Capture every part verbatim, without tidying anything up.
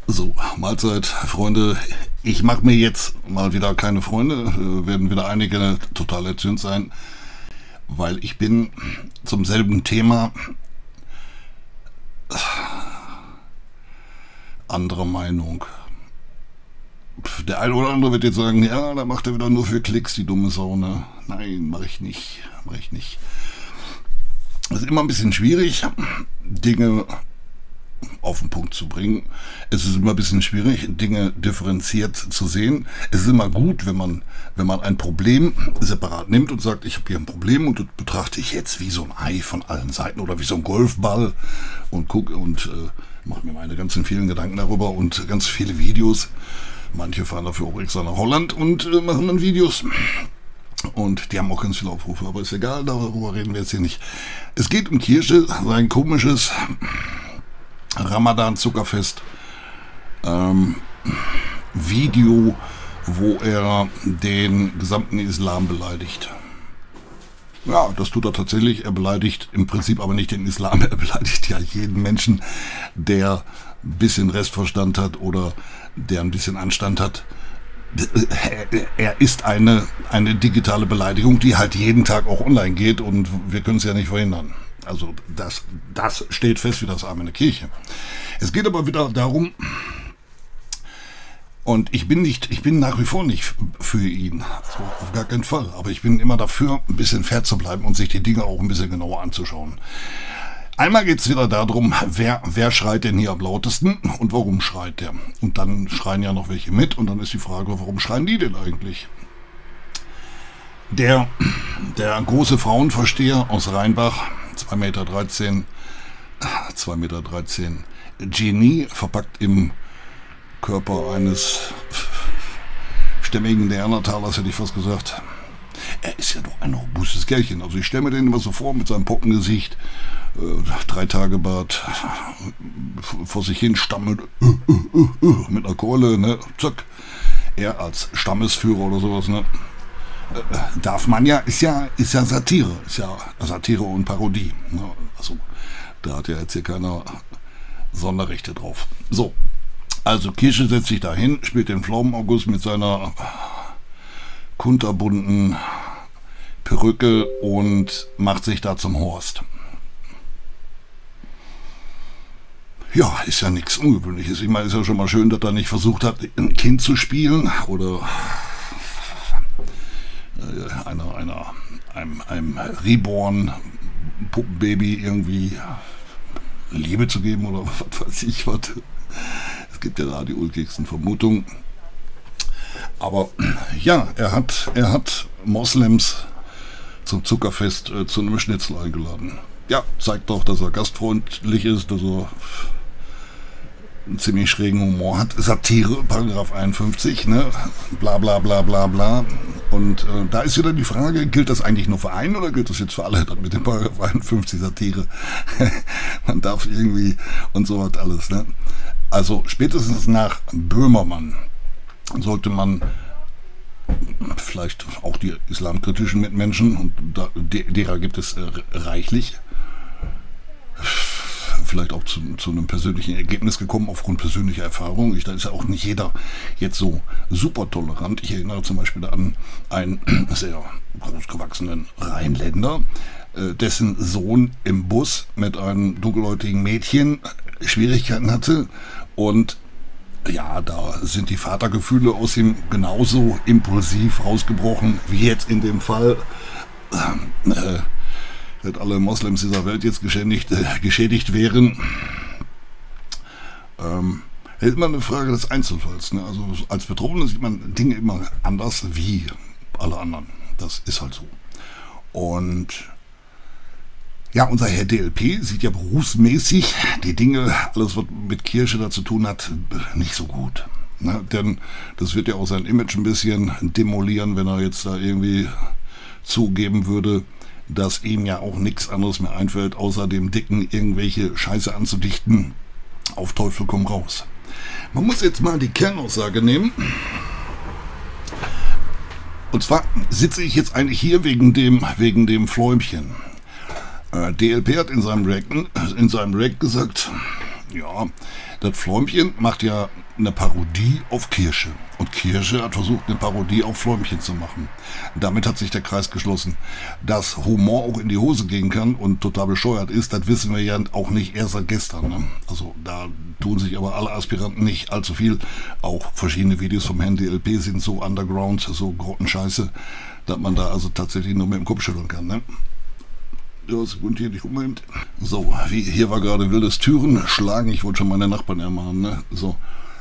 So, Mahlzeit, Freunde. Ich mache mir jetzt mal wieder keine Freunde. Äh, werden wieder einige total erzürnt sein, weil ich bin zum selben Thema anderer Meinung. Der eine oder andere wird jetzt sagen, ja, da macht er wieder nur für Klicks, die dumme Sau, ne? Nein, mache ich nicht, mache ich nicht. Es ist immer ein bisschen schwierig, Dinge auf den Punkt zu bringen. Es ist immer ein bisschen schwierig, Dinge differenziert zu sehen. Es ist immer gut, wenn man, wenn man ein Problem separat nimmt und sagt, ich habe hier ein Problem und das betrachte ich jetzt wie so ein Ei von allen Seiten oder wie so ein Golfball und gucke und äh, mache mir meine ganzen vielen Gedanken darüber und ganz viele Videos. Manche fahren dafür auch extra nach Holland und äh, machen dann Videos. Und die haben auch ganz viele Aufrufe, aber ist egal, darüber reden wir jetzt hier nicht. Es geht um Kirche, sein komisches Ramadan-Zuckerfest ähm, Video, wo er den gesamten Islam beleidigt. Ja, das tut er tatsächlich. Er beleidigt im Prinzip aber nicht den Islam, er beleidigt ja jeden Menschen, der ein bisschen Restverstand hat oder der ein bisschen Anstand hat. Er ist eine, eine digitale Beleidigung, die halt jeden Tag auch online geht und wir können es ja nicht verhindern. Also das, das steht fest wie das Arm in der Kirche. Es geht aber wieder darum, und ich bin nicht, ich bin nach wie vor nicht für ihn, also auf gar keinen Fall, aber ich bin immer dafür, ein bisschen fair zu bleiben und sich die Dinge auch ein bisschen genauer anzuschauen. Einmal geht es wieder darum, wer, wer schreit denn hier am lautesten und warum schreit der? Und dann schreien ja noch welche mit und dann ist die Frage, warum schreien die denn eigentlich? Der, der große Frauenversteher aus Rheinbach, zwei Meter dreizehn, zwei Meter dreizehn, Genie, verpackt im Körper eines stämmigen Neandertalers, hätte ich fast gesagt. Er ist ja doch ein robustes Kerlchen. Also ich stelle mir den immer so vor, mit seinem Pockengesicht, äh, drei Tage Bart, vor sich hin stammelt, äh, äh, äh, mit einer Keule, ne, zack. Er als Stammesführer oder sowas, ne. Äh, darf man ja, ist ja, ist ja Satire, ist ja Satire und Parodie. Ne? Also, da hat ja jetzt hier keiner Sonderrechte drauf. So, also Kirche setzt sich da hin, spielt den Pflaumen-August mit seiner kunterbunten Perücke und macht sich da zum Horst. Ja, ist ja nichts Ungewöhnliches. Ich meine, ist ja schon mal schön, dass er nicht versucht hat, ein Kind zu spielen oder einer, einer, einem, einem Reborn-Puppenbaby irgendwie Liebe zu geben oder was weiß ich was. Es gibt ja da die ulkigsten Vermutungen. Aber ja, er hat, er hat Moslems zum Zuckerfest äh, zu einem Schnitzel eingeladen. Ja, zeigt doch, dass er gastfreundlich ist, dass er einen ziemlich schrägen Humor hat. Satire, Paragraph einundfünfzig, ne? Bla bla bla bla bla. Und äh, da ist wieder die Frage, gilt das eigentlich nur für einen oder gilt das jetzt für alle dann mit dem Paragraph einundfünfzig Satire? Man darf irgendwie und so was alles, ne? Also spätestens nach Böhmermann sollte man vielleicht auch die islamkritischen Mitmenschen, und da, derer gibt es äh, reichlich, vielleicht auch zu, zu einem persönlichen Ergebnis gekommen aufgrund persönlicher Erfahrung. Ich, da ist ja auch nicht jeder jetzt so super tolerant. Ich erinnere zum Beispiel an einen sehr großgewachsenen Rheinländer, äh, dessen Sohn im Bus mit einem dunkelhäutigen Mädchen Schwierigkeiten hatte und ja, da sind die Vatergefühle aus ihm genauso impulsiv rausgebrochen, wie jetzt in dem Fall, äh, dass alle Moslems dieser Welt jetzt geschädigt, äh, geschädigt wären. Ähm, ist immer eine Frage des Einzelfalls. Ne? Also als Betroffener sieht man Dinge immer anders wie alle anderen. Das ist halt so. Und ja, unser Herr D L P sieht ja berufsmäßig die Dinge, alles was mit Kirche da zu tun hat, nicht so gut. Na, denn das wird ja auch sein Image ein bisschen demolieren, wenn er jetzt da irgendwie zugeben würde, dass ihm ja auch nichts anderes mehr einfällt, außer dem Dicken irgendwelche Scheiße anzudichten. Auf Teufel komm raus. Man muss jetzt mal die Kernaussage nehmen. Und zwar sitze ich jetzt eigentlich hier wegen dem, wegen dem Fläumchen. D L P hat in seinem React, in seinem React gesagt, Ja, das Fläumchen macht ja eine Parodie auf Kirsche. Und Kirsche hat versucht, eine Parodie auf Fläumchen zu machen. Damit hat sich der Kreis geschlossen. Dass Humor auch in die Hose gehen kann und total bescheuert ist, das wissen wir ja auch nicht erst seit gestern. Ne? Also da tun sich aber alle Aspiranten nicht allzu viel. Auch verschiedene Videos vom Herrn D L P sind so underground, so grottenscheiße, dass man da also tatsächlich nur mit dem Kopf schütteln kann. Ne? Ja, Sekunde hier nicht unbedingt. So, wie, hier war gerade wildes Türen schlagen. Ich wollte schon meine Nachbarn ermahnen, ne? So.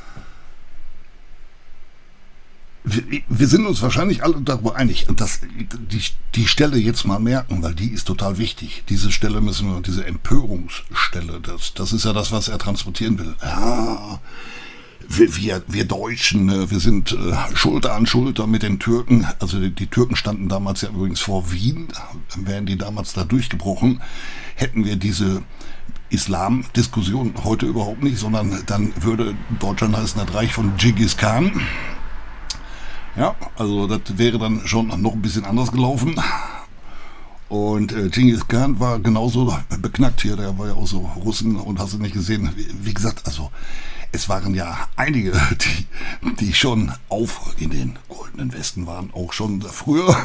Wir, wir sind uns wahrscheinlich alle darüber einig, dass die, die Stelle jetzt mal merken, weil die ist total wichtig. Diese Stelle müssen wir, diese Empörungsstelle, das, das ist ja das, was er transportieren will. Ja, wir, wir, wir Deutschen, wir sind äh, Schulter an Schulter mit den Türken. Also die, die Türken standen damals ja übrigens vor Wien. Wären die damals da durchgebrochen, hätten wir diese Islam-Diskussion heute überhaupt nicht, sondern dann würde Deutschland heißen das Reich von Genghis Khan. Ja, also das wäre dann schon noch ein bisschen anders gelaufen. Und äh, Genghis Khan war genauso beknackt hier, der war ja auch so Russen und hast du nicht gesehen. Wie, wie gesagt, also es waren ja einige, die, die schon auf in den goldenen Westen waren, auch schon früher.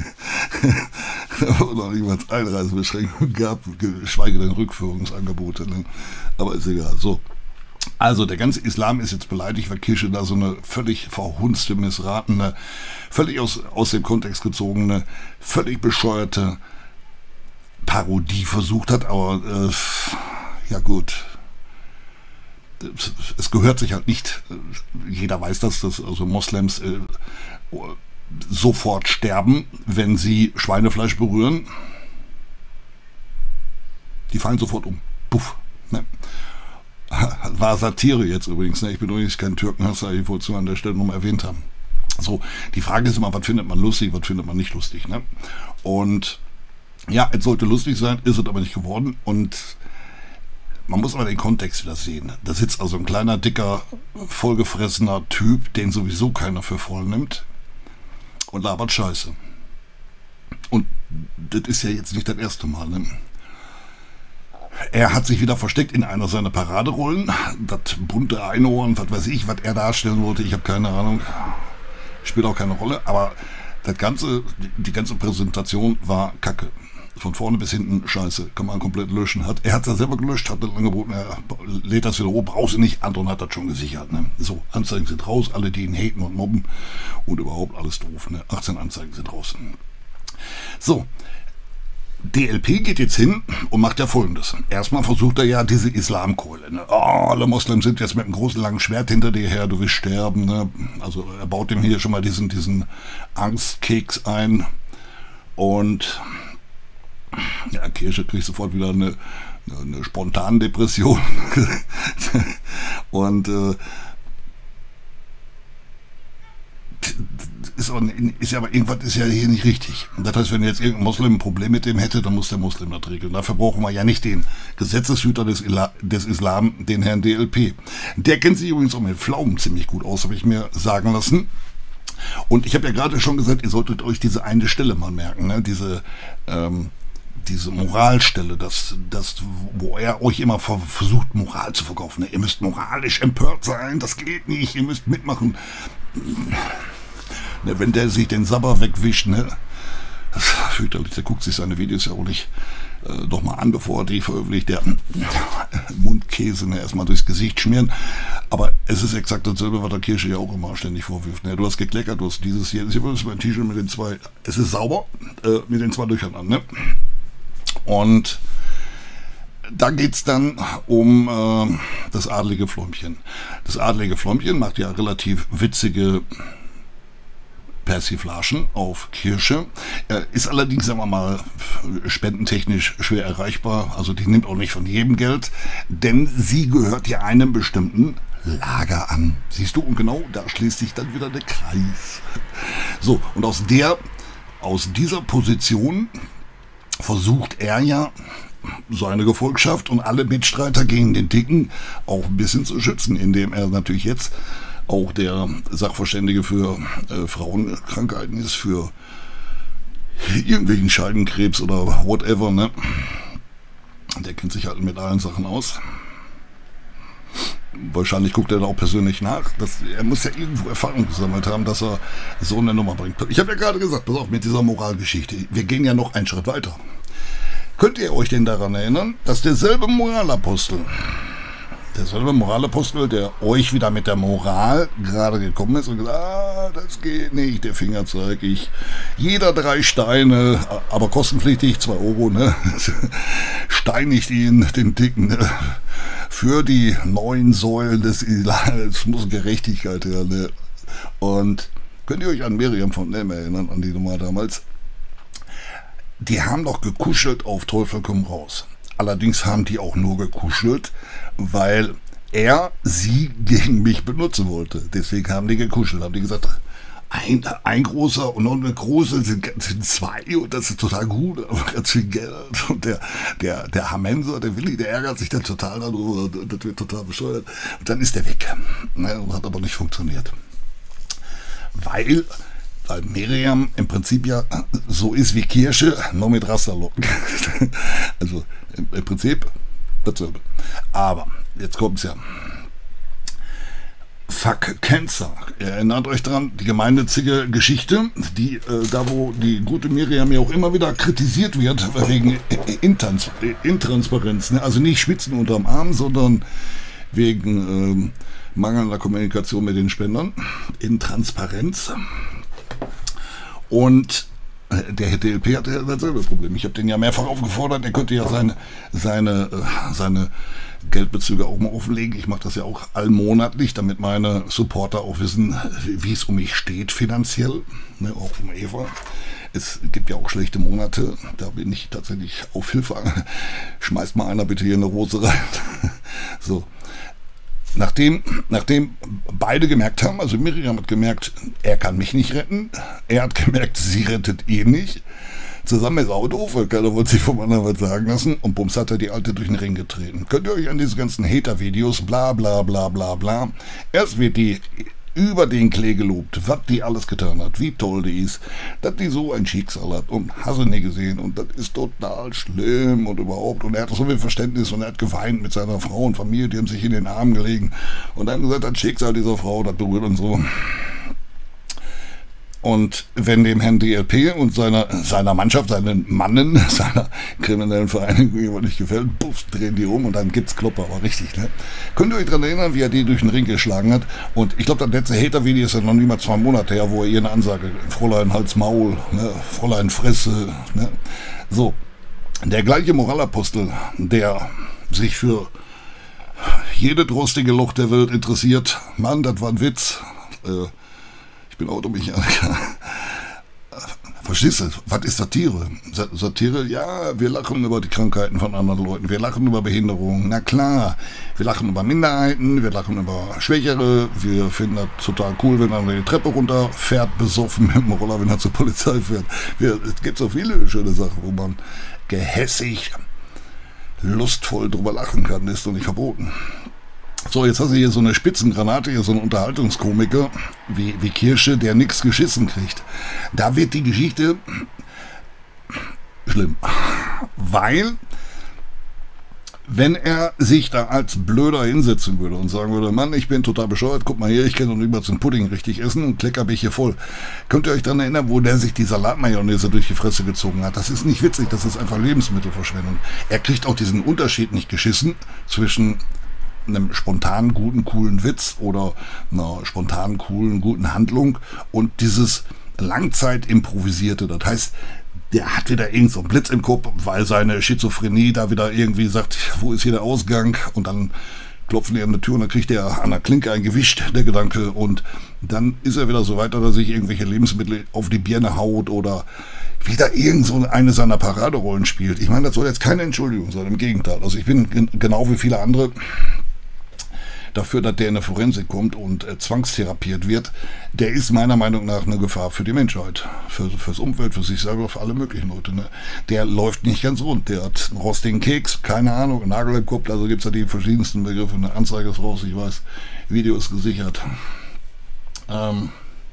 Da wurde noch niemals Einreisebeschränkungen gab, geschweige denn Rückführungsangebote. Ne? Aber ist egal. So. Also der ganze Islam ist jetzt beleidigt, weil Kirsche da so eine völlig verhunzte, missratene, völlig aus, aus dem Kontext gezogene, völlig bescheuerte Parodie versucht hat. Aber äh, ja gut, es gehört sich halt nicht. Jeder weiß das, dass also Moslems äh, sofort sterben, wenn sie Schweinefleisch berühren. Die fallen sofort um. Puff. Ne? War Satire jetzt übrigens, ne? Ich bin übrigens kein Türkenhasser, ich wollte es nur an der Stelle nochmal erwähnt haben. So, die Frage ist immer, was findet man lustig, was findet man nicht lustig, ne? Und ja, es sollte lustig sein, ist es aber nicht geworden und man muss aber den Kontext wieder sehen. Da sitzt also ein kleiner, dicker, vollgefressener Typ, den sowieso keiner für voll nimmt und labert Scheiße. Und das ist ja jetzt nicht das erste Mal, ne? Er hat sich wieder versteckt in einer seiner Paraderollen. Das bunte Einhorn, was weiß ich, was er darstellen wollte, ich habe keine Ahnung. Spielt auch keine Rolle, aber das ganze, die ganze Präsentation war Kacke. Von vorne bis hinten scheiße, kann man komplett löschen. Hat, er hat es ja selber gelöscht, hat dann angeboten, er lädt das wieder hoch, brauchst du nicht, Anton hat das schon gesichert. Ne? So, Anzeigen sind raus, alle die ihn haten und mobben und überhaupt alles doof. Ne? achtzehn Anzeigen sind raus. So. D L P geht jetzt hin und macht ja Folgendes. Erstmal versucht er ja diese Islamkeule. Ne? Oh, alle Moslems sind jetzt mit einem großen langen Schwert hinter dir her, du willst sterben. Ne? Also er baut ihm hier schon mal diesen, diesen Angstkeks ein. Und ja, Kirsche kriegt sofort wieder eine, eine, eine spontane Depression. Und äh, Ist aber, ist aber irgendwas ist ja hier nicht richtig. Das heißt, wenn jetzt irgendein Moslem ein Problem mit dem hätte, dann muss der Moslem das regeln. Dafür brauchen wir ja nicht den Gesetzeshüter des, Ila des Islam, den Herrn D L P. Der kennt sich übrigens auch mit Pflaumen ziemlich gut aus, habe ich mir sagen lassen. Und ich habe ja gerade schon gesagt, ihr solltet euch diese eine Stelle mal merken, ne? Diese, ähm, diese Moralstelle, das, das, wo er euch immer versucht, Moral zu verkaufen. Ne? Ihr müsst moralisch empört sein, das geht nicht, ihr müsst mitmachen. Ne, wenn der sich den Sabber wegwischt, ne, das ist fürchterlich, der guckt sich seine Videos ja auch nicht äh, doch mal an, bevor er die veröffentlicht, der Mundkäse ne, erstmal durchs Gesicht schmieren, aber es ist exakt dasselbe, was der Kirsche ja auch immer ständig vorwirft. Ne? Du hast gekleckert, du hast dieses hier, hier ist mein T-Shirt mit den zwei, es ist sauber, äh, mit den zwei Löchern an, ne? Und da geht es dann um äh, das adlige Fläumchen. Das adlige Fläumchen macht ja relativ witzige Persiflagen auf Kirsche. Er ist allerdings, sagen wir mal, spendentechnisch schwer erreichbar. Also die nimmt auch nicht von jedem Geld, denn sie gehört ja einem bestimmten Lager an. Siehst du? Und genau da schließt sich dann wieder der Kreis. So, und aus der, aus dieser Position versucht er ja, seine Gefolgschaft und alle Mitstreiter gegen den Dicken auch ein bisschen zu schützen, indem er natürlich jetzt auch der Sachverständige für äh, Frauenkrankheiten ist, für irgendwelchen Scheidenkrebs oder whatever, ne? Der kennt sich halt mit allen Sachen aus. wahrscheinlich guckt er da auch persönlich nach. Das, er muss ja irgendwo Erfahrung gesammelt haben, dass er so eine Nummer bringt. Ich habe ja gerade gesagt, pass auf, mit dieser Moralgeschichte, wir gehen ja noch einen Schritt weiter. Könnt ihr euch denn daran erinnern, dass derselbe Moralapostel, derselbe Moralapostel, der euch wieder mit der Moral gerade gekommen ist und gesagt, ah, das geht nicht, der Fingerzeig, ich, jeder drei Steine, aber kostenpflichtig, zwei Euro, ne, steinigt ihn, den Dicken, ne, für die neuen Säulen des Islam, es muss Gerechtigkeit her, ne, und könnt ihr euch an Miriam von Nem erinnern, an die Nummer damals? Die haben doch gekuschelt auf Teufel komm raus. Allerdings haben die auch nur gekuschelt, weil er sie gegen mich benutzen wollte. Deswegen haben die gekuschelt, haben die gesagt, ein, ein großer und noch eine große sind, sind zwei und das ist total gut, aber ganz viel Geld. Und der, der, der Hamenser, der Willi, der ärgert sich dann total darüber, das wird total bescheuert. Und dann ist der weg. Ne, hat aber nicht funktioniert. Weil... Weil Miriam im Prinzip ja so ist wie Kirsche, nur mit Rasterlocken. Also im, im Prinzip dasselbe. Aber jetzt kommt es ja. Fuck Cancer. Ihr erinnert euch dran, die gemeinnützige Geschichte, die äh, da wo die gute Miriam ja auch immer wieder kritisiert wird, wegen Intrans Intransparenz. Ne? Also nicht Schwitzen unterm Arm, sondern wegen ähm, mangelnder Kommunikation mit den Spendern. Intransparenz. Und der D L P hatte ja dasselbe Problem. Ich habe den ja mehrfach aufgefordert, er könnte ja seine, seine, seine Geldbezüge auch mal offenlegen. Ich mache das ja auch allmonatlich, damit meine Supporter auch wissen, wie es um mich steht finanziell, ne, auch um Eva. Es gibt ja auch schlechte Monate, da bin ich tatsächlich auf Hilfe. Schmeißt mal einer bitte hier eine Rose rein. So. Nachdem, nachdem beide gemerkt haben, also Miriam hat gemerkt, er kann mich nicht retten, er hat gemerkt, sie rettet ihn nicht. Zusammen ist auch doof, weil keiner wollte sich vom anderen was sagen lassen und bums hat er die Alte durch den Ring getreten. Könnt ihr euch an diese ganzen Hater-Videos, bla bla bla bla bla, erst wird die über den Klee gelobt, was die alles getan hat, wie toll die ist, dass die so ein Schicksal hat und hast du nie gesehen und das ist total schlimm und überhaupt und er hat so viel Verständnis und er hat geweint mit seiner Frau und Familie, die haben sich in den Armen gelegen und dann gesagt, das Schicksal dieser Frau, das berührt und so. Und wenn dem Herrn D L P und seiner, seiner Mannschaft, seinen Mannen, seiner kriminellen Vereinigung jemand nicht gefällt, puff, drehen die um und dann gibt's Klopper, aber richtig, ne? Könnt ihr euch daran erinnern, wie er die durch den Ring geschlagen hat? Und ich glaube, das letzte Hater-Video ist ja noch nicht mal zwei Monate her, wo er ihr eine Ansage, Fräulein Hals Maul, ne? Fräulein Fresse, ne? So. Der gleiche Moralapostel, der sich für jede rostige Loch der Welt interessiert, Mann, das war ein Witz, äh, ich bin Automechaniker. Verstehst du? Was ist Satire? Satire, ja, wir lachen über die Krankheiten von anderen Leuten, wir lachen über Behinderungen, na klar. Wir lachen über Minderheiten, wir lachen über Schwächere, wir finden das total cool, wenn er die Treppe runterfährt, besoffen mit dem Roller, wenn er zur Polizei fährt. Wir, es gibt so viele schöne Sachen, wo man gehässig, lustvoll drüber lachen kann, das ist doch nicht verboten. So, jetzt hast du hier so eine Spitzengranate, hier so einen Unterhaltungskomiker wie, wie Kirsche, der nichts geschissen kriegt. Da wird die Geschichte schlimm. Weil, wenn er sich da als Blöder hinsetzen würde und sagen würde, Mann, ich bin total bescheuert, guck mal hier, ich kann doch nicht mal zum Pudding richtig essen und Klecker bin ich hier voll. Könnt ihr euch daran erinnern, wo der sich die Salatmayonnaise durch die Fresse gezogen hat? Das ist nicht witzig, das ist einfach Lebensmittelverschwendung. Er kriegt auch diesen Unterschied nicht geschissen zwischen einem spontanen, guten, coolen Witz oder einer spontanen, coolen, guten Handlung und dieses Langzeit-Improvisierte. Das heißt, der hat wieder irgend so einen Blitz im Kopf, weil seine Schizophrenie da wieder irgendwie sagt, wo ist hier der Ausgang? Und dann klopfen die an der Tür und dann kriegt er an der Klinke ein gewischt, der Gedanke. Und dann ist er wieder so weit, dass er sich irgendwelche Lebensmittel auf die Birne haut oder wieder irgend so eine seiner Paraderollen spielt. Ich meine, das soll jetzt keine Entschuldigung sein, im Gegenteil. Also ich bin gen- genau wie viele andere dafür, dass der in der Forensik kommt und äh, zwangstherapiert wird, der ist meiner Meinung nach eine Gefahr für die Menschheit, für, fürs Umfeld, für sich selber, für alle möglichen Leute. Ne? Der läuft nicht ganz rund, der hat einen rostigen Keks, keine Ahnung, einen Nagel im Kopf, also gibt es ja die verschiedensten Begriffe, eine Anzeige ist raus, ich weiß, Video ist gesichert. Ähm,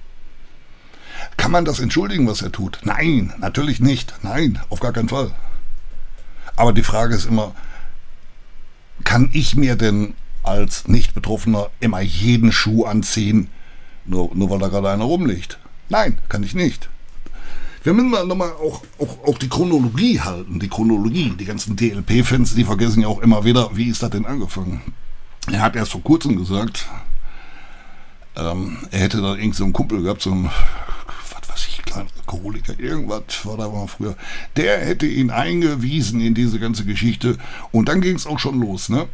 kann man das entschuldigen, was er tut? Nein, natürlich nicht, nein, auf gar keinen Fall. Aber die Frage ist immer, kann ich mir denn als Nicht-Betroffener immer jeden Schuh anziehen, nur, nur weil da gerade einer rumliegt. Nein, kann ich nicht. Wir müssen mal nochmal auch, auch, auch die Chronologie halten, die Chronologie. Die ganzen D L P-Fans, die vergessen ja auch immer wieder, wie ist das denn angefangen? Er hat erst vor kurzem gesagt, ähm, er hätte da irgend so einen Kumpel gehabt, so ein, was weiß ich, kleiner Alkoholiker, irgendwas war da mal früher. Der hätte ihn eingewiesen in diese ganze Geschichte und dann ging es auch schon los, ne?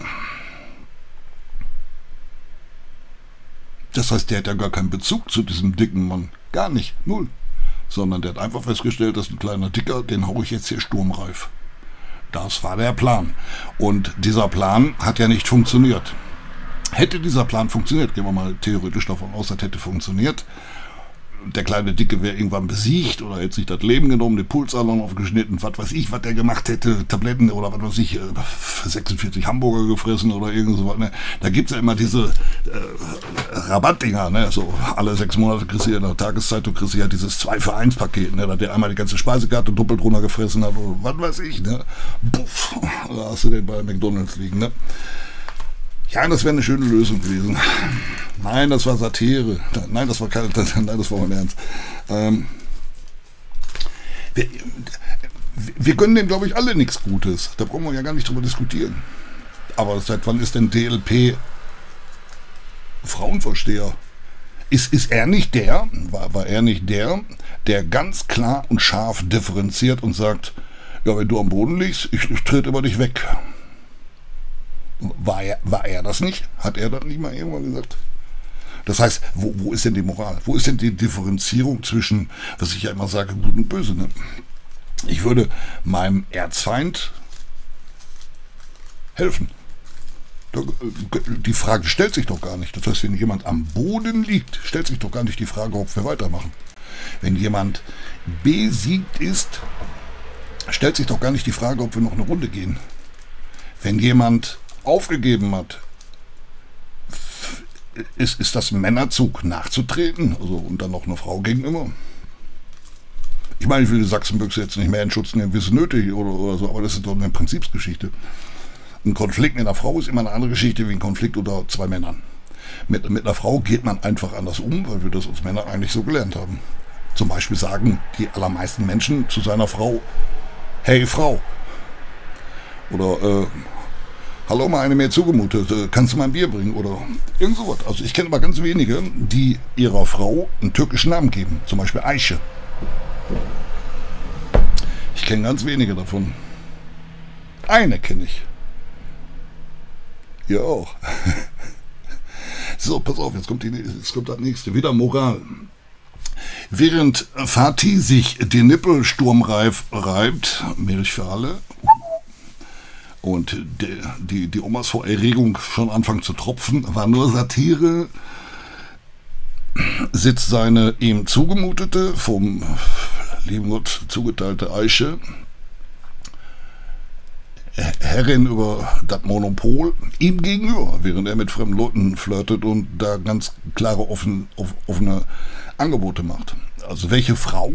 Das heißt, der hat ja gar keinen Bezug zu diesem dicken Mann. Gar nicht, null. Sondern der hat einfach festgestellt, dass ein kleiner Dicker, den hau ich jetzt hier sturmreif. Das war der Plan. Und dieser Plan hat ja nicht funktioniert. Hätte dieser Plan funktioniert, gehen wir mal theoretisch davon aus, das hätte funktioniert, der kleine Dicke wäre irgendwann besiegt oder hätte sich das Leben genommen, den Pulsalarm aufgeschnitten, was weiß ich, was der gemacht hätte, Tabletten oder was weiß ich, sechsundvierzig Hamburger gefressen oder irgend so was. Ne? Da gibt es ja immer diese äh, Rabattdinger, ne? So alle sechs Monate kriegst du ja in der Tageszeitung kriegst du ja dieses zwei für eins Paket, ne? Da der einmal die ganze Speisekarte doppelt runtergefressen hat oder was weiß ich. Ne? Puff, da hast du den bei McDonalds liegen. Ne? Ja, das wäre eine schöne Lösung gewesen. Nein, das war Satire. Nein, das war keine, nein, das war mein Ernst. Ähm, wir, wir gönnen dem, glaube ich, alle nichts Gutes. Da brauchen wir ja gar nicht drüber diskutieren. Aber seit wann ist denn D L P Frauenversteher? Ist, ist er nicht der, war, war er nicht der, der ganz klar und scharf differenziert und sagt, ja, wenn du am Boden liegst, ich, ich trete über dich weg. War er, war er das nicht? Hat er das nicht mal irgendwann gesagt? Das heißt, wo, wo ist denn die Moral? Wo ist denn die Differenzierung zwischen, was ich ja immer sage, gut und böse? Ne? Ich würde meinem Erzfeind helfen. Die Frage stellt sich doch gar nicht. Das heißt, wenn jemand am Boden liegt, stellt sich doch gar nicht die Frage, ob wir weitermachen. Wenn jemand besiegt ist, stellt sich doch gar nicht die Frage, ob wir noch eine Runde gehen. Wenn jemand aufgegeben hat, ist, ist das ein Männerzug nachzutreten, also und dann noch eine Frau gegenüber. Ich meine, ich will die Sachsenbüchse jetzt nicht mehr in Schutz nehmen, wie es nötig oder, oder so, aber das ist doch eine Prinzipsgeschichte. Ein Konflikt mit einer Frau ist immer eine andere Geschichte wie ein Konflikt unter zwei Männern. Mit, mit einer Frau geht man einfach anders um, weil wir das als Männer eigentlich so gelernt haben. Zum Beispiel sagen die allermeisten Menschen zu seiner Frau, hey Frau, oder äh, hallo, mal eine mehr zugemutet, kannst du mal ein Bier bringen oder irgend sowas. Also ich kenne aber ganz wenige, die ihrer Frau einen türkischen Namen geben, zum Beispiel Aische. Ich kenne ganz wenige davon. Eine kenne ich. Ihr auch. So, pass auf, jetzt kommt, die, jetzt kommt das nächste. Wieder Moral. Während Fatih sich den Nippel sturmreif reibt, Milch für alle, und die, die, die Omas vor Erregung schon anfangen zu tropfen, war nur Satire, sitzt seine ihm zugemutete, vom lieben Gott zugeteilte Aische, Herrin über das Monopol, ihm gegenüber, während er mit fremden Leuten flirtet und da ganz klare, offen, offene Angebote macht. Also welche Frau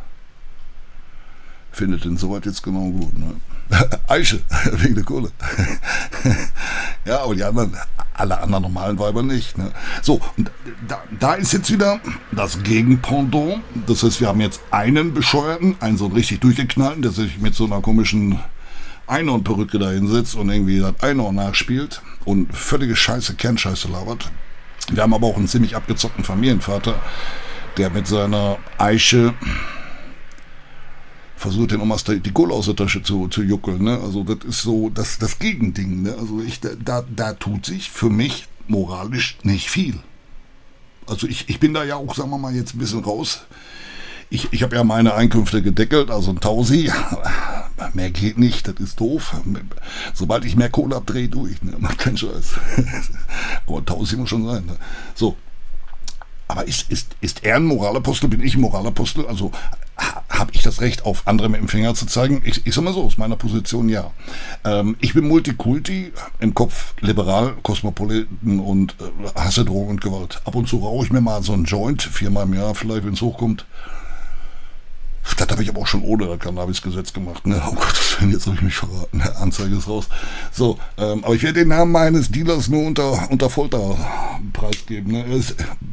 findet denn sowas jetzt genau gut, ne? Aische, wegen der Kohle. Ja, aber die anderen, alle anderen normalen Weiber nicht. Ne? So, und da, da ist jetzt wieder das Gegenpendant. Das heißt, wir haben jetzt einen Bescheuerten, einen so richtig durchgeknallten, der sich mit so einer komischen Einhornperücke da hinsetzt und irgendwie das Einhorn nachspielt und völlige Scheiße, Kernscheiße labert. Wir haben aber auch einen ziemlich abgezockten Familienvater, der mit seiner Aische versucht, den Omas die Kohle aus der Tasche zu, zu juckeln. Ne? Also das ist so das, das Gegending. Ne? Also ich, da, da tut sich für mich moralisch nicht viel. Also ich, ich bin da ja auch, sagen wir mal, jetzt ein bisschen raus. Ich, ich habe ja meine Einkünfte gedeckelt, also ein Tausi. Mehr geht nicht, das ist doof. Sobald ich mehr Kohle abdrehe, tue ich. Ne? Macht keinen Scheiß. Aber Tausi muss schon sein. Ne? So. Aber ist, ist, ist er ein Moralapostel? Bin ich ein Moralapostel? Also habe ich das Recht, auf andere mit dem Finger zu zeigen? Ich, ich sag mal so, aus meiner Position ja. Ähm, ich bin Multikulti, im Kopf liberal, Kosmopoliten und äh, hasse Drogen und Gewalt. Ab und zu rauche ich mir mal so einen Joint, viermal im Jahr vielleicht, wenn es hochkommt. Das habe ich aber auch schon ohne das Cannabis-Gesetz gemacht. Ne? Oh Gott, jetzt habe ich mich verraten. Die Anzeige ist raus. So, ähm, aber ich werde den Namen meines Dealers nur unter, unter Folter preisgeben. Ne? Er, ist,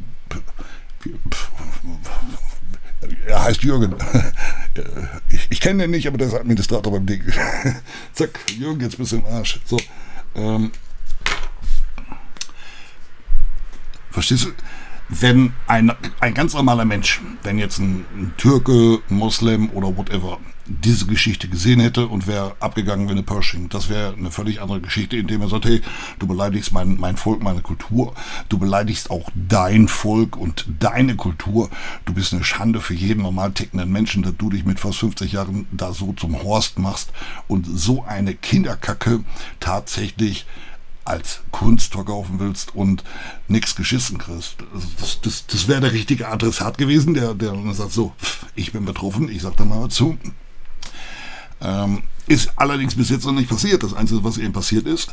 er heißt Jürgen. Ich, ich kenne den nicht, aber der ist Administrator beim Ding. Zack, Jürgen, jetzt bist du im Arsch. So, ähm, verstehst du? Wenn ein, ein ganz normaler Mensch, wenn jetzt ein, ein Türke, ein Moslem oder whatever, diese Geschichte gesehen hätte und wäre abgegangen wie eine Pershing, das wäre eine völlig andere Geschichte, indem er sagt, hey, du beleidigst mein, mein Volk, meine Kultur, du beleidigst auch dein Volk und deine Kultur, du bist eine Schande für jeden normal tickenden Menschen, dass du dich mit fast fünfzig Jahren da so zum Horst machst und so eine Kinderkacke tatsächlich als Kunst verkaufen willst und nichts geschissen kriegst. Das, das, das wäre der richtige Adressat gewesen, der, der sagt so, ich bin betroffen, ich sag da mal zu. Ähm, ist allerdings bis jetzt noch nicht passiert. Das Einzige, was eben passiert ist,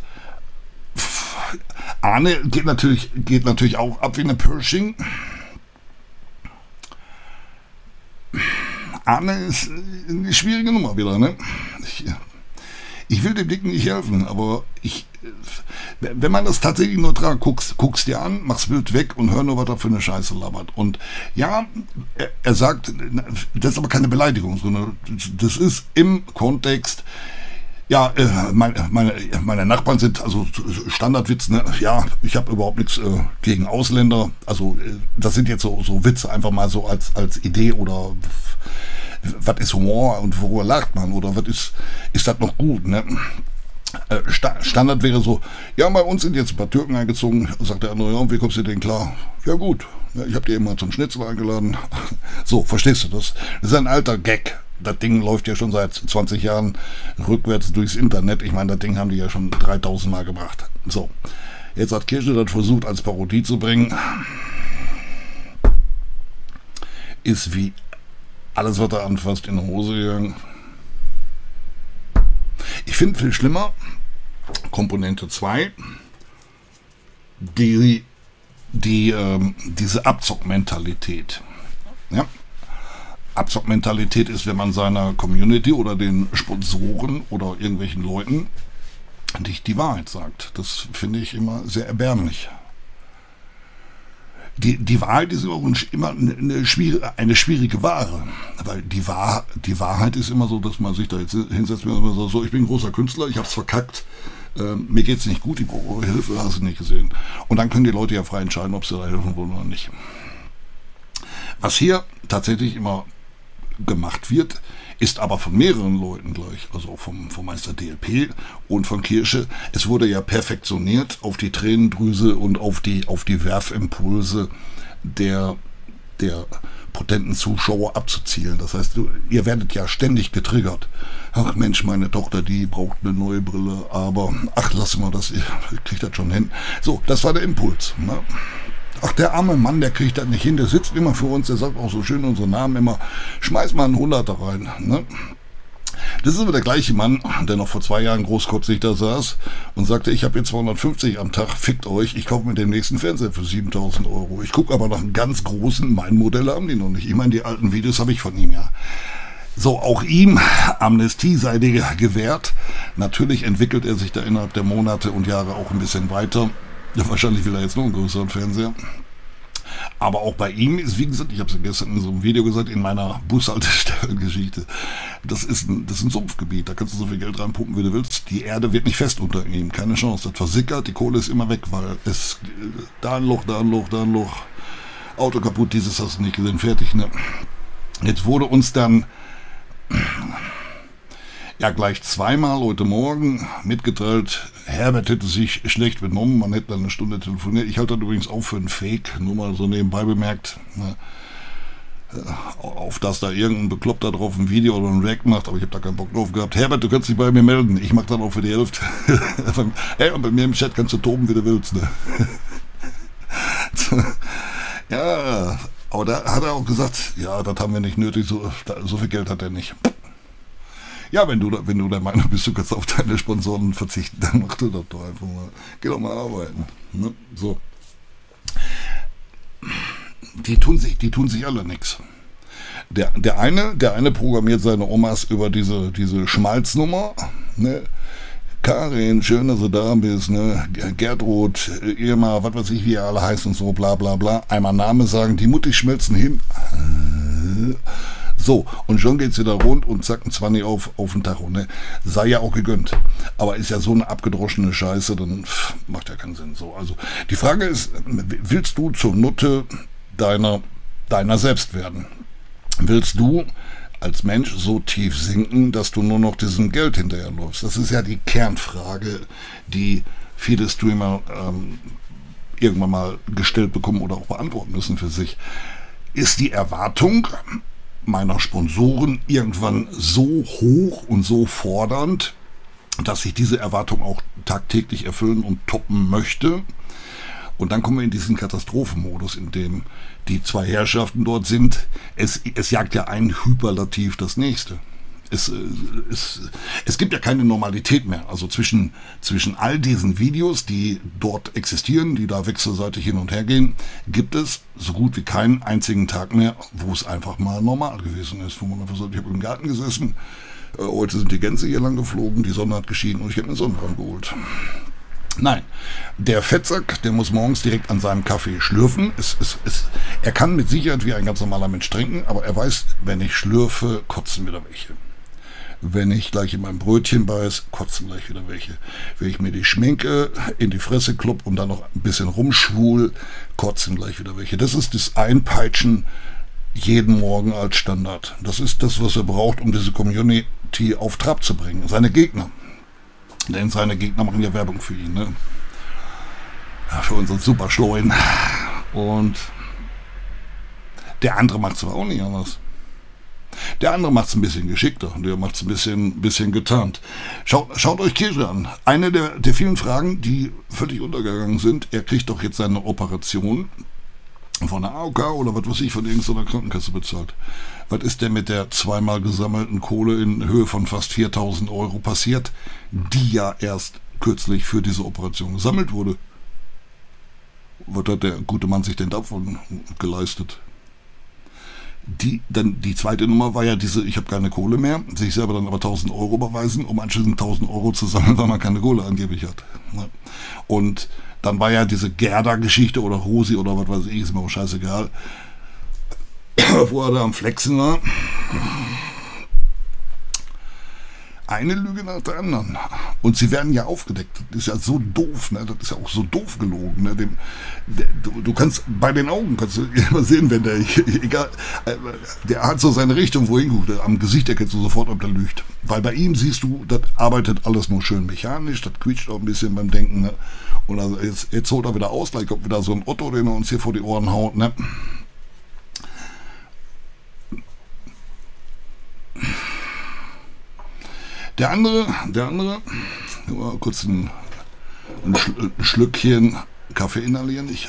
Arne geht natürlich, geht natürlich auch ab wie eine Pershing. Arne ist eine schwierige Nummer wieder, ne? Ich, ich will dem Dicken nicht helfen, aber ich, wenn man das tatsächlich neutral guckst, guckst dir an, mach's Bild weg und hör nur, was er für eine Scheiße labert. Und ja, er, er sagt, das ist aber keine Beleidigung, sondern das ist im Kontext, ja, meine, meine, meine Nachbarn sind, also Standardwitz, ne? Ja, ich habe überhaupt nichts äh, gegen Ausländer, also das sind jetzt so, so Witze, einfach mal so als, als Idee oder was ist Humor und worüber lacht man oder was ist, ist das noch gut, ne? Standard wäre so, ja, bei uns sind jetzt ein paar Türken eingezogen, sagt der andere, ja, wie kommst du denn klar? Ja gut, ich habe die eben mal zum Schnitzel eingeladen. So, verstehst du das? Das ist ein alter Gag. Das Ding läuft ja schon seit zwanzig Jahren rückwärts durchs Internet. Ich meine, das Ding haben die ja schon dreitausend Mal gebracht. So, jetzt hat Kirche das versucht als Parodie zu bringen. Ist wie alles, was er anfasst, in die Hose gegangen. Ich finde viel schlimmer, Komponente zwei, die, die, ähm, diese Abzockmentalität. Ja? Abzockmentalität ist, wenn man seiner Community oder den Sponsoren oder irgendwelchen Leuten nicht die Wahrheit sagt. Das finde ich immer sehr erbärmlich. Die, die Wahrheit ist immer eine schwierige, eine schwierige Ware, weil die, Wahr, die Wahrheit ist immer so, dass man sich da jetzt hinsetzt und sagt, so, ich bin ein großer Künstler, ich hab's verkackt, äh, mir geht's nicht gut, ich brauche Hilfe, hast du nicht gesehen. Und dann können die Leute ja frei entscheiden, ob sie da helfen wollen oder nicht. Was hier tatsächlich immer gemacht wird, ist aber von mehreren Leuten gleich, also vom, vom Meister D L P und von Kirche. Es wurde ja perfektioniert auf die Tränendrüse und auf die, auf die Werfimpulse der, der potenten Zuschauer abzuzielen. Das heißt, du, ihr werdet ja ständig getriggert. Ach Mensch, meine Tochter, die braucht eine neue Brille, aber ach, lass mal das, ich krieg das schon hin. So, das war der Impuls. Ne? Ach, der arme Mann, der kriegt das nicht hin, der sitzt immer für uns, der sagt auch so schön unseren Namen immer, schmeiß mal einen Hunderter rein. Ne? Das ist aber der gleiche Mann, der noch vor zwei Jahren großkotzig da saß und sagte, ich habe jetzt zweihundertfünfzig am Tag, fickt euch, ich kaufe mir den nächsten Fernseher für siebentausend Euro. Ich gucke aber nach einem ganz großen, mein Modell haben die noch nicht. Ich meine, die alten Videos habe ich von ihm ja. So, auch ihm Amnestie sei gewährt. Natürlich entwickelt er sich da innerhalb der Monate und Jahre auch ein bisschen weiter. Ja, wahrscheinlich will er jetzt noch einen größeren Fernseher. Aber auch bei ihm ist, wie gesagt, ich habe es gestern in so einem Video gesagt, in meiner Bushaltestellengeschichte, das ist ein, das ist ein Sumpfgebiet, da kannst du so viel Geld reinpumpen, wie du willst. Die Erde wird nicht fest unter ihm, keine Chance. Das versickert, die Kohle ist immer weg, weil es da ein Loch, da ein Loch, da ein Loch, Auto kaputt, dieses hast du nicht gesehen, fertig. Ne? Jetzt wurde uns dann ja gleich zweimal heute Morgen mitgeteilt, Herbert hätte sich schlecht benommen, man hätte dann eine Stunde telefoniert. Ich halte das übrigens auch für einen Fake, nur mal so nebenbei bemerkt, ne? Auf das da irgendein Bekloppter drauf ein Video oder ein React macht, aber ich habe da keinen Bock drauf gehabt. Herbert, du kannst dich bei mir melden, ich mache dann auch für die Hälfte. Hey, und bei mir im Chat kannst du toben, wie du willst. Ne? Ja, aber da hat er auch gesagt, ja, das haben wir nicht nötig, so, so viel Geld hat er nicht. Ja, wenn du, wenn du der Meinung bist, du kannst auf deine Sponsoren verzichten, dann mach du das doch einfach mal. Geh doch mal arbeiten. Ne? So. Die tun sich, die tun sich alle nichts. Der, der, eine, der eine programmiert seine Omas über diese, diese Schmalznummer, ne? Karin, schön, dass du da bist, ne? Gertrud, Irma, was weiß ich, wie ihr alle heißen und so, bla bla bla. Einmal Name sagen, die Mutti schmelzen hin. So, und schon geht's wieder rund und zack, ein Zwanni auf, auf den Tacho, ne? Sei ja auch gegönnt. Aber ist ja so eine abgedroschene Scheiße, dann pff, macht ja keinen Sinn. So, also, die Frage ist, willst du zur Nutte deiner, deiner selbst werden? Willst du als Mensch so tief sinken, dass du nur noch diesem Geld hinterherläufst? Das ist ja die Kernfrage, die viele Streamer ähm, irgendwann mal gestellt bekommen oder auch beantworten müssen für sich. Ist die Erwartung meiner Sponsoren irgendwann so hoch und so fordernd, dass ich diese Erwartung auch tagtäglich erfüllen und toppen möchte? Und dann kommen wir in diesen Katastrophenmodus, in dem die zwei Herrschaften dort sind. Es, es jagt ja ein Hyperlativ das nächste. Es, es, es gibt ja keine Normalität mehr. Also zwischen, zwischen all diesen Videos, die dort existieren, die da wechselseitig hin und her gehen, gibt es so gut wie keinen einzigen Tag mehr, wo es einfach mal normal gewesen ist. Wo man einfach sagt, ich habe im Garten gesessen, äh, heute sind die Gänse hier lang geflogen, die Sonne hat geschienen und ich habe mir einen Sonnenbrand geholt. Nein, der Fettsack, der muss morgens direkt an seinem Kaffee schlürfen. Es, es, es, er kann mit Sicherheit wie ein ganz normaler Mensch trinken, aber er weiß, wenn ich schlürfe, kotzen wieder welche. Wenn ich gleich in mein Brötchen beiß, kotzen gleich wieder welche. Wenn ich mir die Schminke in die Fresse klupp und dann noch ein bisschen rumschwul, kotzen gleich wieder welche. Das ist das Einpeitschen jeden Morgen als Standard. Das ist das, was er braucht, um diese Community auf Trab zu bringen. Seine Gegner. Denn seine Gegner machen ja Werbung für ihn, ne? Ja, für unseren Superschleuen. Und der andere macht es aber auch nicht anders. Der andere macht es ein bisschen geschickter. Der macht es ein bisschen, bisschen getarnt. Schaut, schaut euch Kirche an. Eine der, der vielen Fragen, die völlig untergegangen sind. Er kriegt doch jetzt seine Operation von der A O K oder was weiß ich, von irgendeiner Krankenkasse bezahlt. Was ist denn mit der zweimal gesammelten Kohle in Höhe von fast viertausend Euro passiert, die ja erst kürzlich für diese Operation gesammelt wurde? Was hat der gute Mann sich denn davon geleistet? Die, dann die zweite Nummer war ja diese, ich habe keine Kohle mehr, sich selber dann aber tausend Euro überweisen, um anschließend tausend Euro zu sammeln, weil man keine Kohle angeblich hat. Und dann war ja diese Gerda-Geschichte oder Rosi oder was weiß ich, ist mir auch scheißegal, wo er da am Flexen war. Eine Lüge nach der anderen. Und sie werden ja aufgedeckt. Das ist ja so doof, ne? Das ist ja auch so doof gelogen. Ne? Dem, der, du, du kannst bei den Augen kannst du immer sehen, wenn der, egal, der hat so seine Richtung, wohin guckt. Am Gesicht erkennst du sofort, ob der lügt. Weil bei ihm siehst du, das arbeitet alles nur schön mechanisch, das quietscht auch ein bisschen beim Denken. Ne? Und also jetzt, jetzt holt er wieder aus, gleich kommt wieder so ein Otto, den er uns hier vor die Ohren haut. Ne? Der andere, der andere, mal kurz ein, ein, Sch ein Schlückchen Kaffee inhalieren. Ich,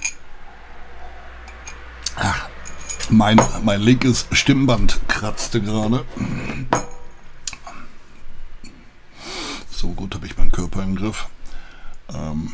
ach, mein, mein linkes Stimmband kratzte gerade. So gut habe ich meinen Körper im Griff. Ähm,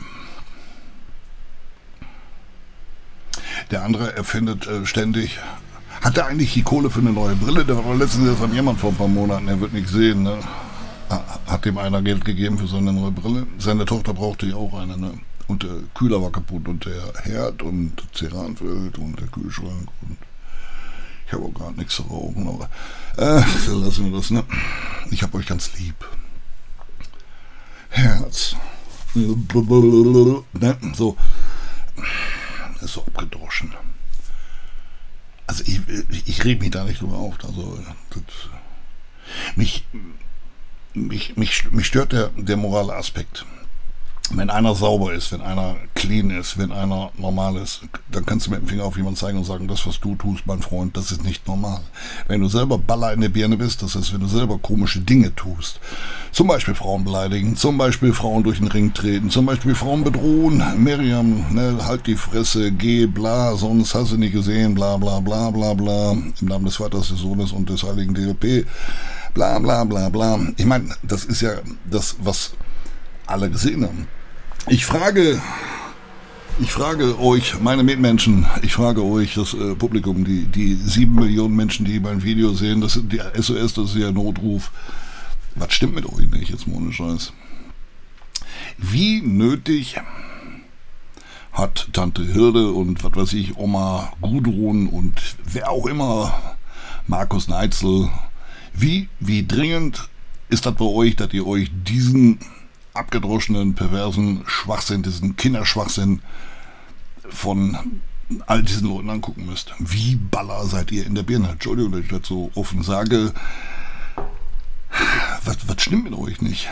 der andere erfindet äh, ständig. Hat er eigentlich die Kohle für eine neue Brille? Der war letztens erst an jemand vor ein paar Monaten, der wird nicht sehen. Ne? Hat dem einer Geld gegeben für so eine neue Brille? Seine Tochter brauchte ja auch eine. Ne? Und der Kühler war kaputt und der Herd und der Ceranfeld und der Kühlschrank. Und ich habe auch gerade nichts zu rauchen. Aber äh, lassen wir das. Ne? Ich habe euch ganz lieb. Herz. Ne? So. Das ist so abgedroschen. Also ich, ich reg mich da nicht drüber auf. Also das, mich, mich, mich, mich stört der, der morale Aspekt. Wenn einer sauber ist, wenn einer clean ist, wenn einer normal ist, dann kannst du mit dem Finger auf jemanden zeigen und sagen, das, was du tust, mein Freund, das ist nicht normal. Wenn du selber Baller in der Birne bist, das heißt, wenn du selber komische Dinge tust, zum Beispiel Frauen beleidigen, zum Beispiel Frauen durch den Ring treten, zum Beispiel Frauen bedrohen, Miriam, ne, halt die Fresse, geh, bla, sonst hast du nicht gesehen, bla, bla, bla, bla, bla, im Namen des Vaters, des Sohnes und des Heiligen D L P, bla, bla, bla, bla. Ich meine, das ist ja das, was alle gesehen haben. Ich frage Ich frage euch, meine Mitmenschen, ich frage euch, das äh, Publikum, die, die sieben Millionen Menschen, die mein Video sehen, das sind die S O S, das ist ja Notruf. Was stimmt mit euch nicht, jetzt mal ohne Scheiß? Wie nötig hat Tante Hilde und was weiß ich, Oma Gudrun und wer auch immer, Markus Neitzel, wie, wie dringend ist das bei euch, dass ihr euch diesen abgedroschenen, perversen Schwachsinn, diesen Kinderschwachsinn von all diesen Leuten angucken müsst? Wie baller seid ihr in der Birne? Entschuldigung, dass ich das so offen sage. Was, was stimmt mit euch nicht?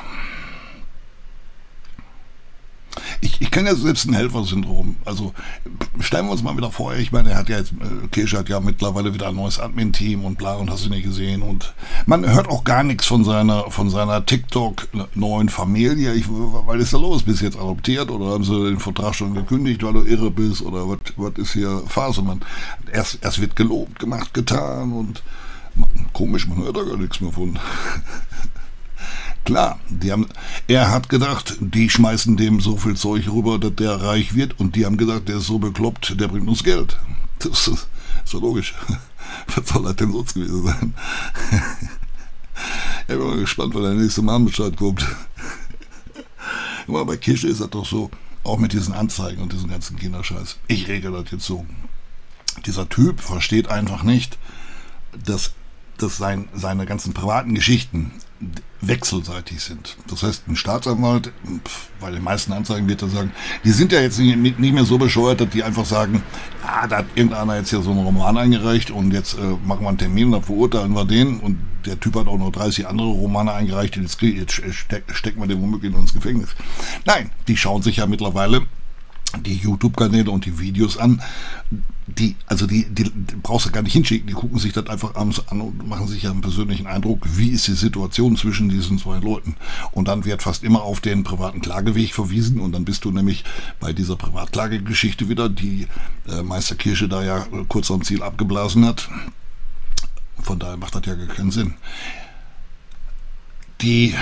Ich, ich kenne ja selbst ein Helfersyndrom. Also stellen wir uns mal wieder vor, ich meine, er hat ja jetzt, äh, Kirsche hat ja mittlerweile wieder ein neues Admin-Team und bla und hast du nicht gesehen. Und man hört auch gar nichts von seiner von seiner TikTok-neuen Familie. Ich, was ist da los? Bist du jetzt adoptiert oder haben sie den Vertrag schon gekündigt, weil du irre bist? Oder was, was ist hier Phase, Mann? Erst, erst wird gelobt, gemacht, getan und man, komisch, man hört da gar nichts mehr von. Klar, die haben, er hat gedacht, die schmeißen dem so viel Zeug rüber, dass der reich wird, und die haben gesagt, der ist so bekloppt, der bringt uns Geld. Das ist so logisch. Was soll das denn sonst gewesen sein? Ich bin mal gespannt, wann der nächste Mann Bescheid kommt. Aber bei Kirsche ist das doch so, auch mit diesen Anzeigen und diesem ganzen Kinderscheiß. Ich regel das jetzt so. Dieser Typ versteht einfach nicht, dass, dass sein, seine ganzen privaten Geschichten wechselseitig sind. Das heißt, ein Staatsanwalt, bei den meisten Anzeigen wird er sagen, die sind ja jetzt nicht, nicht mehr so bescheuert, dass die einfach sagen, ah, da hat irgendeiner jetzt hier so einen Roman eingereicht und jetzt äh, machen wir einen Termin und dann verurteilen wir den, und der Typ hat auch noch dreißig andere Romane eingereicht und jetzt, jetzt steck, stecken wir den womöglich ins Gefängnis. Nein, die schauen sich ja mittlerweile die YouTube-Kanäle und die Videos an, die, also die, die, die brauchst du gar nicht hinschicken, die gucken sich das einfach abends an und machen sich ja einen persönlichen Eindruck, wie ist die Situation zwischen diesen zwei Leuten. Und dann wird fast immer auf den privaten Klageweg verwiesen, und dann bist du nämlich bei dieser Privatklagegeschichte wieder, die äh, Meister Kirsche da ja äh, kurz am Ziel abgeblasen hat. Von daher macht das ja gar keinen Sinn. Die,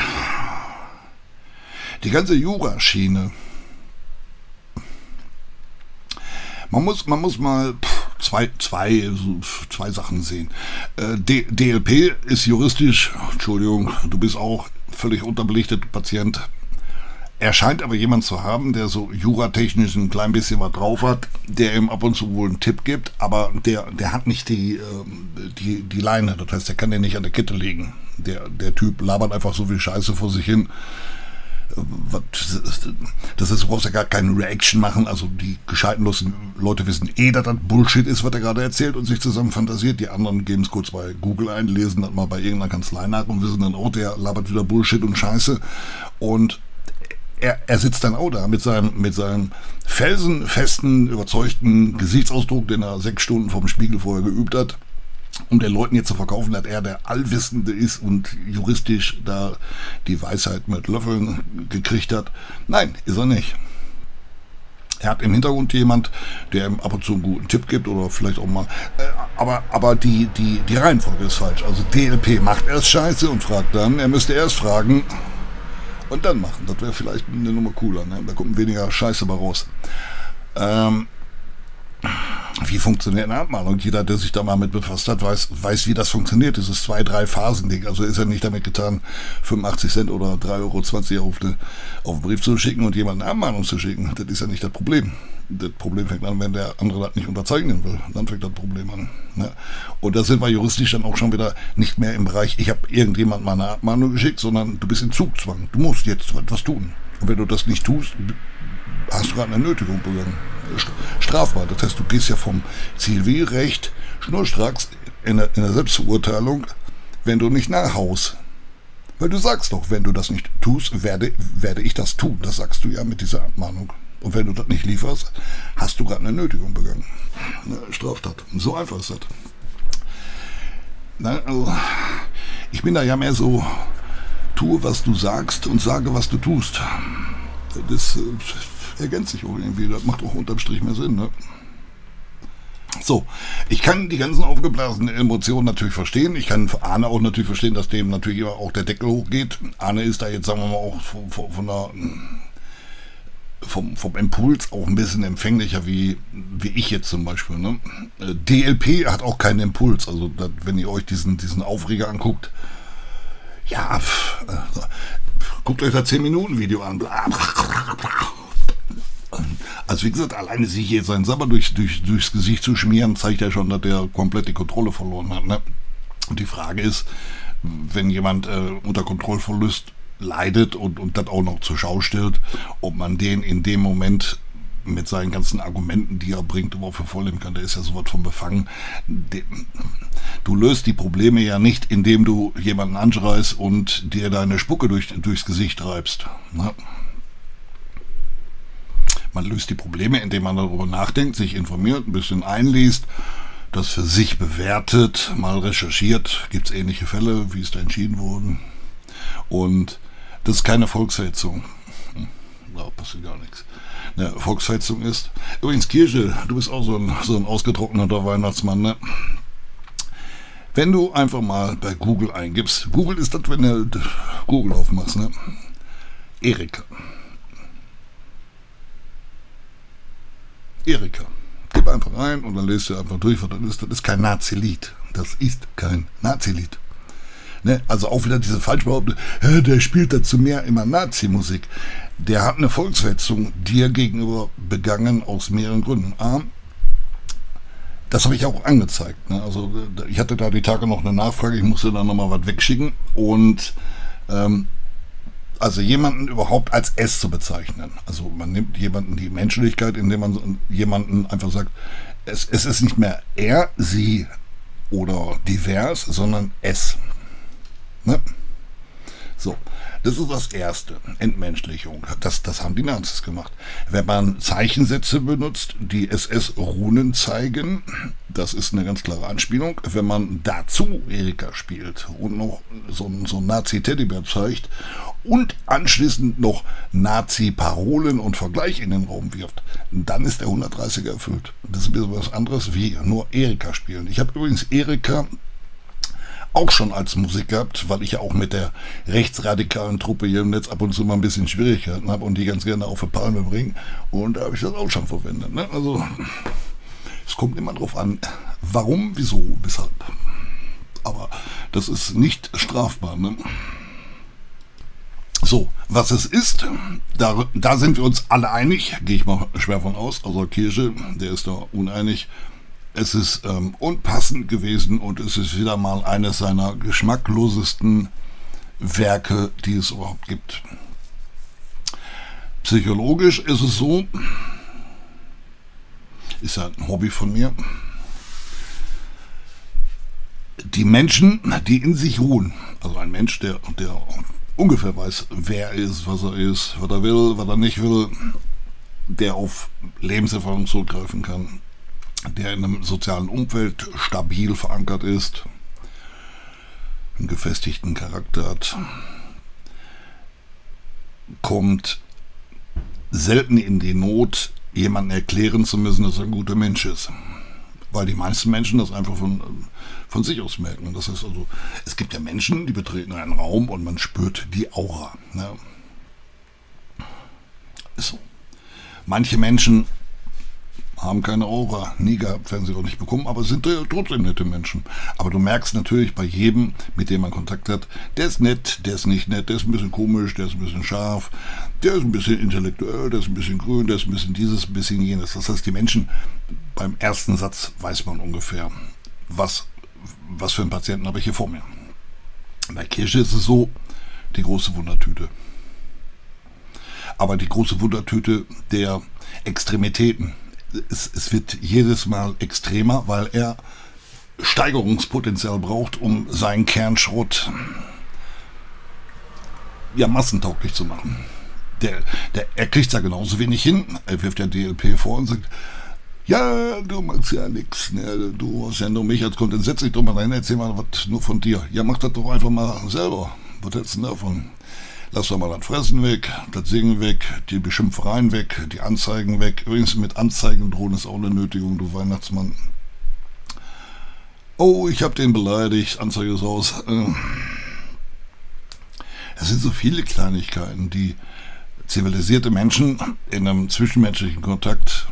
die ganze Jura-Schiene, Man muss, man muss mal zwei, zwei, zwei Sachen sehen. Äh, D L P ist juristisch, Entschuldigung, du bist auch völlig unterbelichtet Patient. Er scheint aber jemand zu haben, der so juratechnisch ein klein bisschen was drauf hat, der ihm ab und zu wohl einen Tipp gibt, aber der, der hat nicht die, die, die Leine, das heißt, der kann den nicht an der Kette legen. Der, der Typ labert einfach so viel Scheiße vor sich hin. Das ist, du brauchst ja gar keine Reaction machen, also die gescheiten Leute wissen eh, dass das Bullshit ist, was er gerade erzählt und sich zusammen fantasiert. Die anderen geben es kurz bei Google ein, lesen das mal bei irgendeiner Kanzlei nach und wissen dann, oh, der labert wieder Bullshit und Scheiße. Und er, er sitzt dann auch da mit seinem, mit seinem felsenfesten, überzeugten Gesichtsausdruck, den er sechs Stunden vom Spiegel vorher geübt hat, um den Leuten jetzt zu verkaufen, dass er der Allwissende ist und juristisch da die Weisheit mit Löffeln gekriegt hat. Nein, ist er nicht. Er hat im Hintergrund jemand, der ihm ab und zu einen guten Tipp gibt oder vielleicht auch mal. Äh, aber aber die, die, die Reihenfolge ist falsch. Also D L P macht erst Scheiße und fragt dann. Er müsste erst fragen und dann machen. Das wäre vielleicht eine Nummer cooler. Ne? Da kommt weniger Scheiße bei raus. Ähm, Wie funktioniert eine Abmahnung? Jeder, der sich da mal mit befasst hat, weiß, weiß, wie das funktioniert. Das ist zwei, drei Phasen-Ding. Also ist ja nicht damit getan, fünfundachtzig Cent oder drei Euro zwanzig auf, eine, auf einen Brief zu schicken und jemanden eine Abmahnung zu schicken. Das ist ja nicht das Problem. Das Problem fängt an, wenn der andere das nicht unterzeichnen will. Dann fängt das Problem an. Ne? Und da sind wir juristisch dann auch schon wieder nicht mehr im Bereich, ich habe irgendjemand mal eine Abmahnung geschickt, sondern du bist in Zugzwang. Du musst jetzt etwas tun. Und wenn du das nicht tust, hast du gerade eine Nötigung begangen. Strafbar. Das heißt, du gehst ja vom Zivilrecht schnurstracks in der, in der Selbstverurteilung, wenn du nicht nachhaust. Weil du sagst doch, wenn du das nicht tust, werde, werde ich das tun. Das sagst du ja mit dieser Abmahnung. Und wenn du das nicht lieferst, hast du gerade eine Nötigung begangen. Eine Straftat. So einfach ist das. Na, also, ich bin da ja mehr so, tue, was du sagst und sage, was du tust. Das äh, ergänzt sich auch irgendwie, das macht auch unterm Strich mehr Sinn, ne? So, ich kann die ganzen aufgeblasenen Emotionen natürlich verstehen. Ich kann für Arne auch natürlich verstehen, dass dem natürlich auch der Deckel hochgeht. Arne ist da jetzt, sagen wir mal, auch von, von, von der vom, vom Impuls auch ein bisschen empfänglicher wie, wie ich jetzt zum Beispiel. Ne? D L P hat auch keinen Impuls. Also das, wenn ihr euch diesen, diesen Aufreger anguckt, ja, pff, äh, guckt euch das zehn Minuten Video an. Bla, bla, bla, bla. Also wie gesagt, alleine sich jetzt seinen Sabber durch, durch, durchs Gesicht zu schmieren, zeigt ja schon, dass der komplett die Kontrolle verloren hat. Ne? Und die Frage ist, wenn jemand äh, unter Kontrollverlust leidet und, und das auch noch zur Schau stellt, ob man den in dem Moment mit seinen ganzen Argumenten, die er bringt, überhaupt für voll nehmen kann. Der ist ja sowas von befangen. Du löst die Probleme ja nicht, indem du jemanden anschreist und dir deine Spucke durch, durchs Gesicht treibst. Ne? Man löst die Probleme, indem man darüber nachdenkt, sich informiert, ein bisschen einliest, das für sich bewertet, mal recherchiert, gibt es ähnliche Fälle, wie es da entschieden wurden. Und das ist keine Volkshetzung. Da passiert gar nichts. Eine Volkshetzung ist, übrigens Kirche, du bist auch so ein, so ein ausgetrockneter Weihnachtsmann, ne? Wenn du einfach mal bei Google eingibst, Google ist das, wenn du Google aufmachst, ne? Erika. Erika. Gib einfach rein und dann lest du einfach durch, was das ist. Das ist kein Nazi-Lied. Das ist kein Nazi-Lied. Ne? Also auch wieder diese Falschbehauptung, der spielt dazu mehr immer Nazi-Musik. Der hat eine Volksverhetzung dir gegenüber begangen aus mehreren Gründen. A, das habe ich auch angezeigt. Ne? Also ich hatte da die Tage noch eine Nachfrage, ich musste da nochmal was wegschicken. Und ähm, also jemanden überhaupt als S zu bezeichnen. Also man nimmt jemanden die Menschlichkeit, indem man jemanden einfach sagt, es, es ist nicht mehr er, sie oder divers, sondern es. Ne? So, das ist das Erste, Entmenschlichung. Das, das haben die Nazis gemacht. Wenn man Zeichensätze benutzt, die S S-Runen zeigen, das ist eine ganz klare Anspielung. Wenn man dazu Erika spielt und noch so, so ein Nazi-Teddybär zeigt und anschließend noch Nazi-Parolen und Vergleich in den Raum wirft, dann ist der hundertdreißiger erfüllt. Das ist ein bisschen was anderes wie nur Erika spielen. Ich habe übrigens Erika auch schon als Musik gehabt, weil ich ja auch mit der rechtsradikalen Truppe hier im Netz ab und zu mal ein bisschen Schwierigkeiten habe und die ganz gerne auf eine Palme bringen. Und da habe ich das auch schon verwendet. Ne? Also es kommt immer drauf an, warum, wieso, weshalb. Aber das ist nicht strafbar. Ne? So, was es ist, da, da sind wir uns alle einig, gehe ich mal schwer von aus, außer Kirche, der ist da uneinig. Es ist ähm, unpassend gewesen und es ist wieder mal eines seiner geschmacklosesten Werke, die es überhaupt gibt. Psychologisch ist es so, ist ja ein Hobby von mir, die Menschen, die in sich ruhen, also ein Mensch, der, der ungefähr weiß, wer er ist, was er ist, was er will, was er nicht will, der auf Lebenserfahrung zurückgreifen kann, der in einem sozialen Umfeld stabil verankert ist, einen gefestigten Charakter hat, kommt selten in die Not, jemandem erklären zu müssen, dass er ein guter Mensch ist. Weil die meisten Menschen das einfach von, von sich aus merken. Das heißt also, es gibt ja Menschen, die betreten einen Raum und man spürt die Aura. Ne? Ist so. Manche Menschen haben keine Aura, nie gehabt, werden sie auch nicht bekommen, aber sind ja trotzdem nette Menschen. Aber du merkst natürlich bei jedem, mit dem man Kontakt hat, der ist nett, der ist nicht nett, der ist ein bisschen komisch, der ist ein bisschen scharf, der ist ein bisschen intellektuell, der ist ein bisschen grün, der ist ein bisschen dieses, ein bisschen jenes. Das heißt, die Menschen, beim ersten Satz weiß man ungefähr, was, was für einen Patienten habe ich hier vor mir. Bei Kirche ist es so, die große Wundertüte. Aber die große Wundertüte der Extremitäten. Es, es wird jedes Mal extremer, weil er Steigerungspotenzial braucht, um seinen Kernschrott ja, massentauglich zu machen. Der, der, er kriegt es ja genauso wenig hin. Er wirft ja D L P vor und sagt, ja, du magst ja nichts, ne? Du hast ja nur mich als Content, setz dich doch mal rein, erzähl mal was nur von dir. Ja, mach das doch einfach mal selber. Was hältst du denn davon? Lass doch mal das Fressen weg, das Singen weg, die Beschimpfereien weg, die Anzeigen weg. Übrigens mit Anzeigen drohen ist auch eine Nötigung, du Weihnachtsmann. Oh, ich habe den beleidigt, Anzeige ist raus. Es sind so viele Kleinigkeiten, die zivilisierte Menschen in einem zwischenmenschlichen Kontakt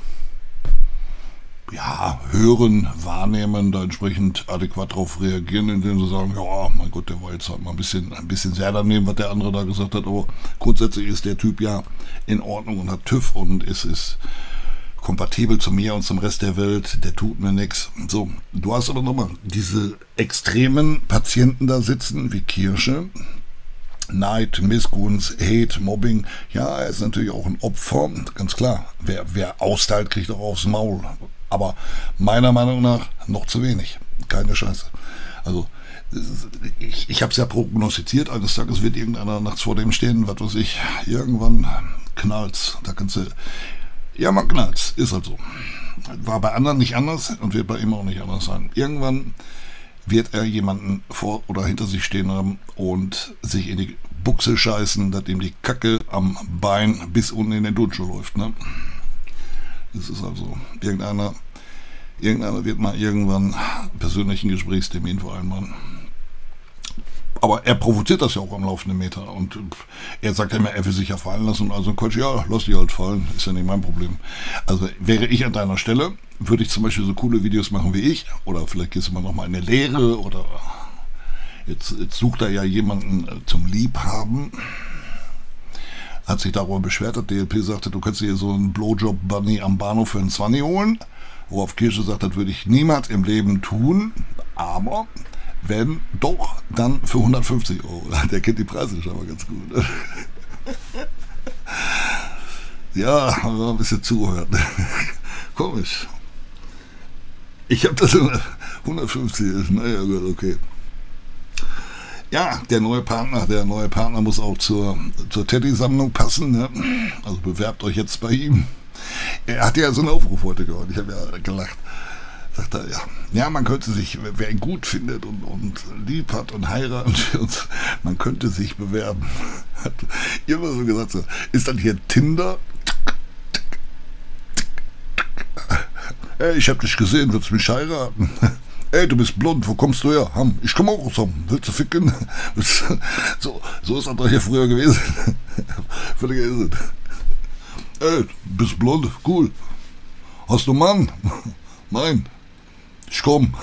ja, hören, wahrnehmen, da entsprechend adäquat darauf reagieren, indem sie sagen, ja, mein Gott, der war jetzt halt mal ein bisschen, ein bisschen sehr daneben, was der andere da gesagt hat, aber grundsätzlich ist der Typ ja in Ordnung und hat TÜV und ist, ist kompatibel zu mir und zum Rest der Welt, der tut mir nichts. So, du hast aber nochmal diese extremen Patienten da sitzen, wie Kirsche, Neid, Missgunst, Hate, Mobbing. Ja, er ist natürlich auch ein Opfer, ganz klar. Wer, wer austeilt, kriegt auch aufs Maul. Aber meiner Meinung nach noch zu wenig. Keine Scheiße. Also, ich, ich habe es ja prognostiziert, eines Tages wird irgendeiner nachts vor dem stehen, was weiß ich, irgendwann knallt's. Da kannst du, ja, man knallt's, ist halt so. War bei anderen nicht anders und wird bei ihm auch nicht anders sein. Irgendwann wird er jemanden vor oder hinter sich stehen haben und sich in die Buchse scheißen, dass ihm die Kacke am Bein bis unten in den Turnschuh läuft, ne? Das ist also, irgendeiner, irgendeiner wird mal irgendwann einen persönlichen Gesprächstermin vereinbaren. Aber er provoziert das ja auch am laufenden Meter. Und er sagt ja immer, er will sich ja fallen lassen. Und also Quatsch, ja, lass die halt fallen, ist ja nicht mein Problem. Also wäre ich an deiner Stelle, würde ich zum Beispiel so coole Videos machen wie ich. Oder vielleicht gehst du mal nochmal in eine Lehre. Oder jetzt, jetzt sucht er ja jemanden zum Liebhaben. Hat sich darüber beschwert, dass D L P sagte, du kannst dir so einen Blowjob-Bunny am Bahnhof für einen zwanzig holen. Worauf Kirsche sagt, das würde ich niemals im Leben tun. Aber wenn doch, dann für hundertfünfzig Euro. Der kennt die Preise schon mal ganz gut. Ja, haben wir ein bisschen zugehört. Komisch. Ich habe das hundertfünfzig. Naja, gut, okay. Ja, der neue Partner, der neue Partner muss auch zur, zur Teddy-Sammlung passen. Ne? Also bewerbt euch jetzt bei ihm. Er hat ja so einen Aufruf heute gehört. Ich habe ja gelacht. Sagt er, ja. Ja, man könnte sich, wer ihn gut findet und, und lieb hat und heiratet, und man könnte sich bewerben. Hat immer so gesagt, so, ist das hier Tinder? Ey, ich hab dich gesehen, willst du mich heiraten? Ey, du bist blond, wo kommst du her? Ham, ich komme auch aus Ham. Willst du ficken? So, so ist das doch hier früher gewesen. Völliger Irrsinn. Ey, du bist blond, cool. Hast du einen Mann? Nein. Ich komm.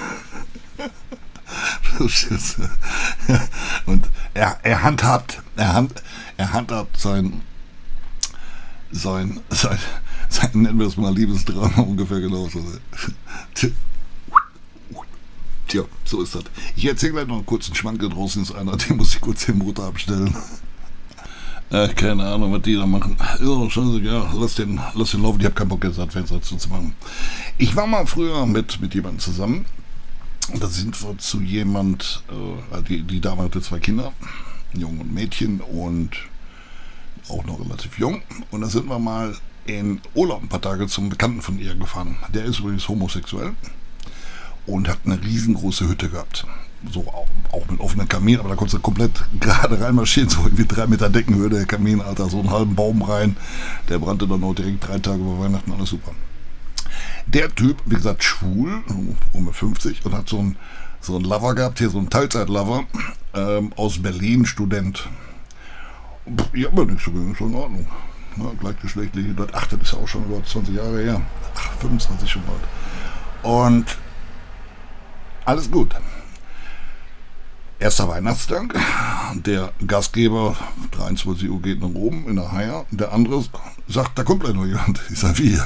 Und er, er handhabt, er, hand, er handhabt sein, sein, sein, sein, nennen wir es mal Liebesdrama ungefähr genauso. Tja, so ist das. Ich erzähle gleich noch einen kurzen Schwanke, draußen ist einer, den muss ich kurz den Motor abstellen. Äh, keine Ahnung, was die da machen. Ja, scheiße, ja, lass den, lass den laufen, ich habe keinen Bock jetzt Advents dazu zu machen. Ich war mal früher mit, mit jemandem zusammen. Da sind wir zu jemand, äh, die, die Dame hatte zwei Kinder, Jung und Mädchen und auch noch relativ jung. Und da sind wir mal in Urlaub ein paar Tage zum Bekannten von ihr gefahren. Der ist übrigens homosexuell und hat eine riesengroße Hütte gehabt. So auch, auch mit offenen Kamin, aber da konntest du komplett gerade reinmarschieren, so irgendwie drei Meter Deckenhöhe der Kamin, Alter, so einen halben Baum rein. Der brannte dann auch direkt drei Tage vor Weihnachten, alles super. Der Typ, wie gesagt, schwul, um fünfzig, und hat so einen, so einen Lover gehabt, hier so einen Teilzeit-Lover, ähm, aus Berlin, Student. Ja, aber nichts so, ist in Ordnung. Ja, gleichgeschlechtliche, ach, das ist ja auch schon über zwanzig Jahre her. Ach, fünfundzwanzig schon bald. Und alles gut. Erster Weihnachtstag, der Gastgeber, dreiundzwanzig Uhr geht nach oben in der Haia, der andere sagt, da kommt gleich noch jemand. Ich sag, wie?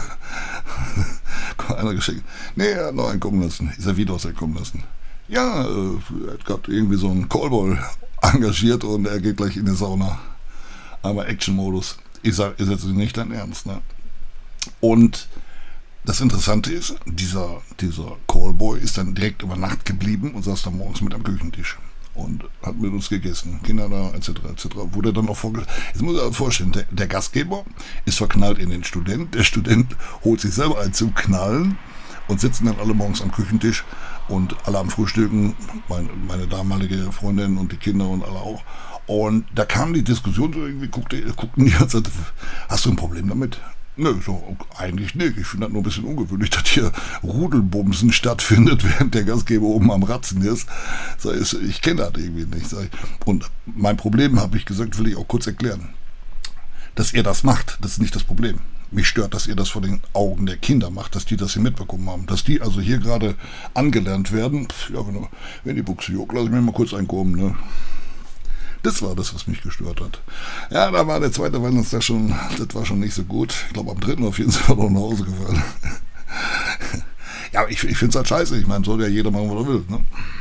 Einer geschickt. Nee, er hat noch einen kommen lassen. Ich sag, wie, du hast einen kommen lassen? Ja, äh, er hat gerade irgendwie so einen Callboy engagiert und er geht gleich in die Sauna. Aber Action-Modus. Ich sag, ist jetzt nicht dein Ernst, ne? Und das Interessante ist, dieser, dieser Callboy ist dann direkt über Nacht geblieben und saß dann morgens mit am Küchentisch und hat mit uns gegessen, Kinder da, et cetera et cetera. Wurde dann auch vorgestellt. Jetzt muss ich mir vorstellen, der, der Gastgeber ist verknallt in den Student, der Student holt sich selber ein zum Knallen und sitzen dann alle morgens am Küchentisch und alle am Frühstücken, meine, meine damalige Freundin und die Kinder und alle auch. Und da kam die Diskussion, so irgendwie guckte, guckten die und sagte, hast du ein Problem damit? Nö, so, eigentlich nicht. Ich finde das nur ein bisschen ungewöhnlich, dass hier Rudelbumsen stattfindet, während der Gastgeber oben am Ratzen ist. Sag ich, ich kenne das irgendwie nicht. Sag ich. Und mein Problem, habe ich gesagt, will ich auch kurz erklären. dass ihr das macht, das ist nicht das Problem. Mich stört, dass ihr das vor den Augen der Kinder macht, dass die das hier mitbekommen haben. Dass die also hier gerade angelernt werden. Pff, ja, wenn, wenn die Buchse juckt, lass ich mir mal kurz einkommen, ne? Das war das, was mich gestört hat. Ja, da war der zweite Weihnachtstag schon, das war schon nicht so gut. Ich glaube, am dritten auf jeden Fall noch nach Hause gefallen. Ja, ich, ich finde es halt scheiße. Ich meine, soll ja jeder machen, was er will, ne?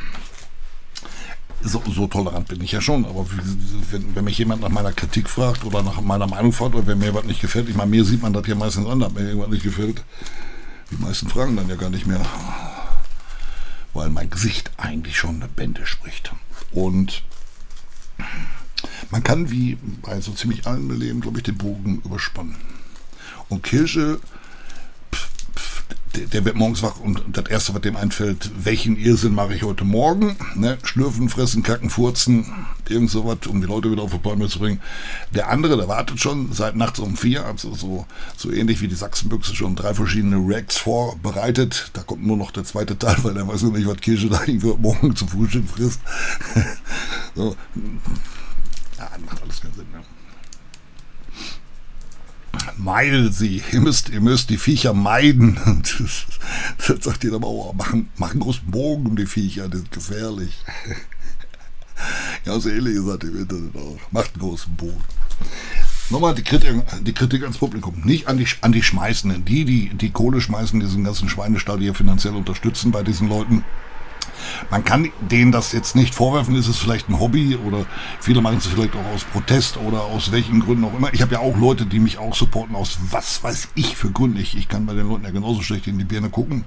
So, so tolerant bin ich ja schon, aber wenn, wenn mich jemand nach meiner Kritik fragt oder nach meiner Meinung fragt oder wenn mir was nicht gefällt, ich meine, mir sieht man das ja meistens an, dass mir irgendwas nicht gefällt. Die meisten fragen dann ja gar nicht mehr, weil mein Gesicht eigentlich schon eine Bände spricht. Und man kann wie bei so ziemlich allen im Leben, glaube ich, den Bogen überspannen. Und Kirche, Der, der wird morgens wach und das Erste, was dem einfällt, welchen Irrsinn mache ich heute Morgen? Ne? Schlürfen, fressen, kacken, furzen, irgend sowas, um die Leute wieder auf die Palme zu bringen. Der andere, der wartet schon seit nachts um vier, also so, so ähnlich wie die Sachsenbüchse, schon drei verschiedene Racks vorbereitet. Da kommt nur noch der zweite Teil, weil er weiß noch nicht, was Kirche da irgendwie morgen zum Frühstück frisst. So. Ja, macht alles keinen Sinn, ne? Meidet sie. Ihr müsst, ihr müsst die Viecher meiden. Das, das sagt ihr aber auch. Machen, machen einen großen Bogen um die Viecher, das ist gefährlich. Ja, so ähnlich sagt ihr im Internet auch. Macht einen großen Bogen. Nochmal die Kritik, die Kritik ans Publikum. Nicht an die, an die Schmeißenden. Die, die die Kohle schmeißen, diesen ganzen Schweinestall hier finanziell unterstützen bei diesen Leuten. Man kann denen das jetzt nicht vorwerfen, ist es vielleicht ein Hobby oder viele machen es vielleicht auch aus Protest oder aus welchen Gründen auch immer. Ich habe ja auch Leute, die mich auch supporten, aus was weiß ich für Gründen. Ich, ich kann bei den Leuten ja genauso schlecht in die Birne gucken.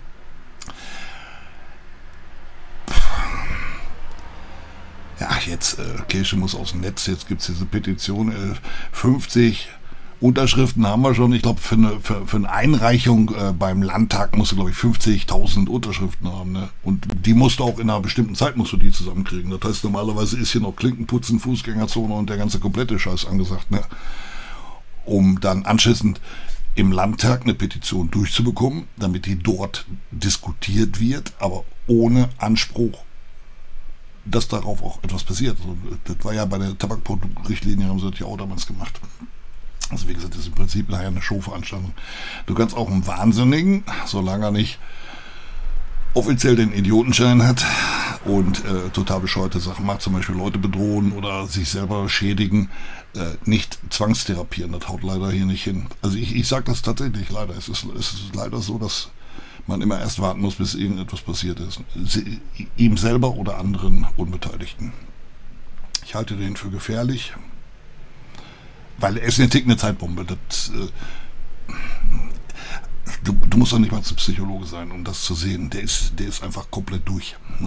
Ja, jetzt, äh, Kirche muss aus dem Netz, jetzt gibt es diese Petition, äh, fünfzig Unterschriften haben wir schon. Ich glaube, für eine, für, für eine Einreichung äh, beim Landtag musst du, glaube ich, fünfzigtausend Unterschriften haben. Ne? Und die musst du auch in einer bestimmten Zeit musst du die zusammenkriegen. Das heißt, normalerweise ist hier noch Klinkenputzen, Fußgängerzone und der ganze komplette Scheiß angesagt. Ne? Um dann anschließend im Landtag eine Petition durchzubekommen, damit die dort diskutiert wird, aber ohne Anspruch, dass darauf auch etwas passiert. Also, das war ja bei der Tabakproduktrichtlinie, haben sie das ja auch damals gemacht. Also wie gesagt, das ist im Prinzip nachher eine Showveranstaltung. Du kannst auch einen Wahnsinnigen, solange er nicht offiziell den Idiotenschein hat und äh, total bescheuerte Sachen macht, zum Beispiel Leute bedrohen oder sich selber schädigen, äh, nicht zwangstherapieren. Das haut leider hier nicht hin. Also ich, ich sage das tatsächlich leider. Es ist, es ist leider so, dass man immer erst warten muss, bis irgendetwas passiert ist. Sie, ihm selber oder anderen Unbeteiligten. Ich halte den für gefährlich. Weil er ist eine tickende Zeitbombe. Das, äh, du, du musst doch nicht mal zum Psychologe sein, um das zu sehen. Der ist, der ist einfach komplett durch. Ne?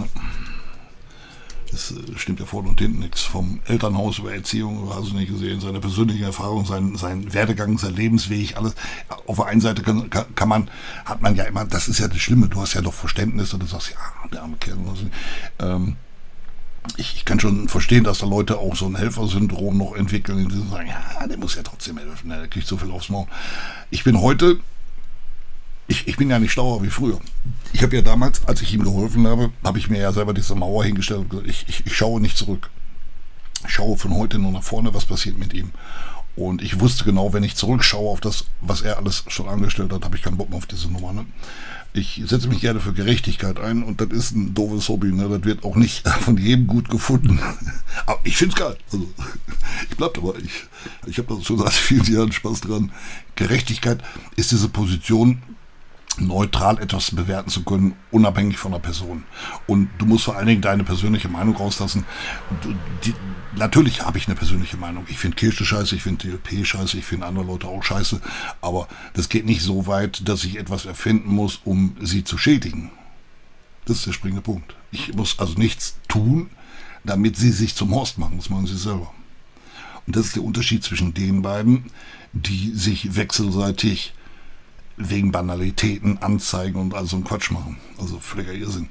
Das äh, stimmt ja vorne und hinten nichts. Vom Elternhaus über Erziehung, hast du nicht gesehen, seine persönliche Erfahrung, sein, sein Werdegang, sein Lebensweg, alles. Auf der einen Seite kann, kann, kann man, hat man ja immer, das ist ja das Schlimme, du hast ja doch Verständnis und du sagst, ja, der arme Kerl. Ähm, Ich, ich kann schon verstehen, dass da Leute auch so ein Helfersyndrom noch entwickeln, und die sagen, ja, der muss ja trotzdem helfen, der kriegt so viel aufs Maul. Ich bin heute, ich, ich bin ja nicht schlauer wie früher. Ich habe ja damals, als ich ihm geholfen habe, habe ich mir ja selber diese Mauer hingestellt und gesagt, ich, ich, ich schaue nicht zurück. Ich schaue von heute nur nach vorne, was passiert mit ihm. Und ich wusste genau, wenn ich zurückschaue auf das, was er alles schon angestellt hat, habe ich keinen Bock mehr auf diese Nummer. Ne? Ich setze mich gerne für Gerechtigkeit ein und das ist ein doofes Hobby. Ne? Das wird auch nicht von jedem gut gefunden. Aber ich finde es geil. Also, ich bleibe dabei. Ich, ich habe da schon seit vielen Jahren Spaß dran. Gerechtigkeit ist diese Position, neutral etwas bewerten zu können, unabhängig von der Person. Und du musst vor allen Dingen deine persönliche Meinung rauslassen. Du, die, natürlich habe ich eine persönliche Meinung. Ich finde Kirche scheiße, ich finde D L P scheiße, ich finde andere Leute auch scheiße. Aber das geht nicht so weit, dass ich etwas erfinden muss, um sie zu schädigen. Das ist der springende Punkt. Ich muss also nichts tun, damit sie sich zum Horst machen. Das machen sie selber. Und das ist der Unterschied zwischen den beiden, die sich wechselseitig wegen Banalitäten anzeigen und also einen Quatsch machen. Also völliger Irrsinn.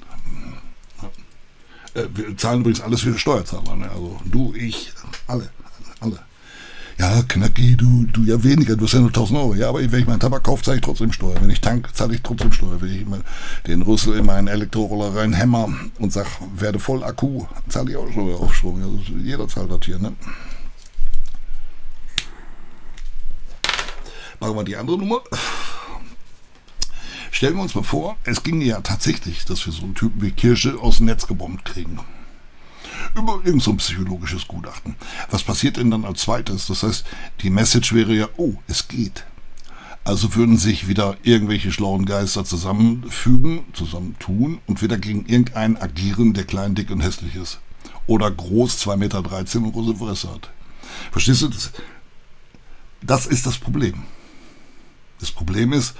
Ja. Äh, wir zahlen übrigens alles für Steuerzahler. Ne? Also du, ich, alle. alle. Ja, Knacki, du, du ja weniger, du hast ja nur tausend Euro. Ja, aber wenn ich meinen Tabak kaufe, zahle ich trotzdem Steuer. Wenn ich tank, zahle ich trotzdem Steuer. Wenn ich den Rüssel in meinen Elektroroller reinhämmer und sage, werde voll Akku, zahle ich auch Steuer auf Strom. Also jeder zahlt das hier. Ne? Machen wir die andere Nummer. Stellen wir uns mal vor, es ging ja tatsächlich, dass wir so einen Typen wie Kirche aus dem Netz gebombt kriegen. Über irgend so ein psychologisches Gutachten. Was passiert denn dann als zweites? Das heißt, die Message wäre ja, oh, es geht. Also würden sich wieder irgendwelche schlauen Geister zusammenfügen, zusammentun und wieder gegen irgendeinen agieren, der klein, dick und hässlich ist. Oder groß, zwei Meter dreizehn und große Fresse hat. Verstehst du das? Das ist das Problem. Das Problem ist,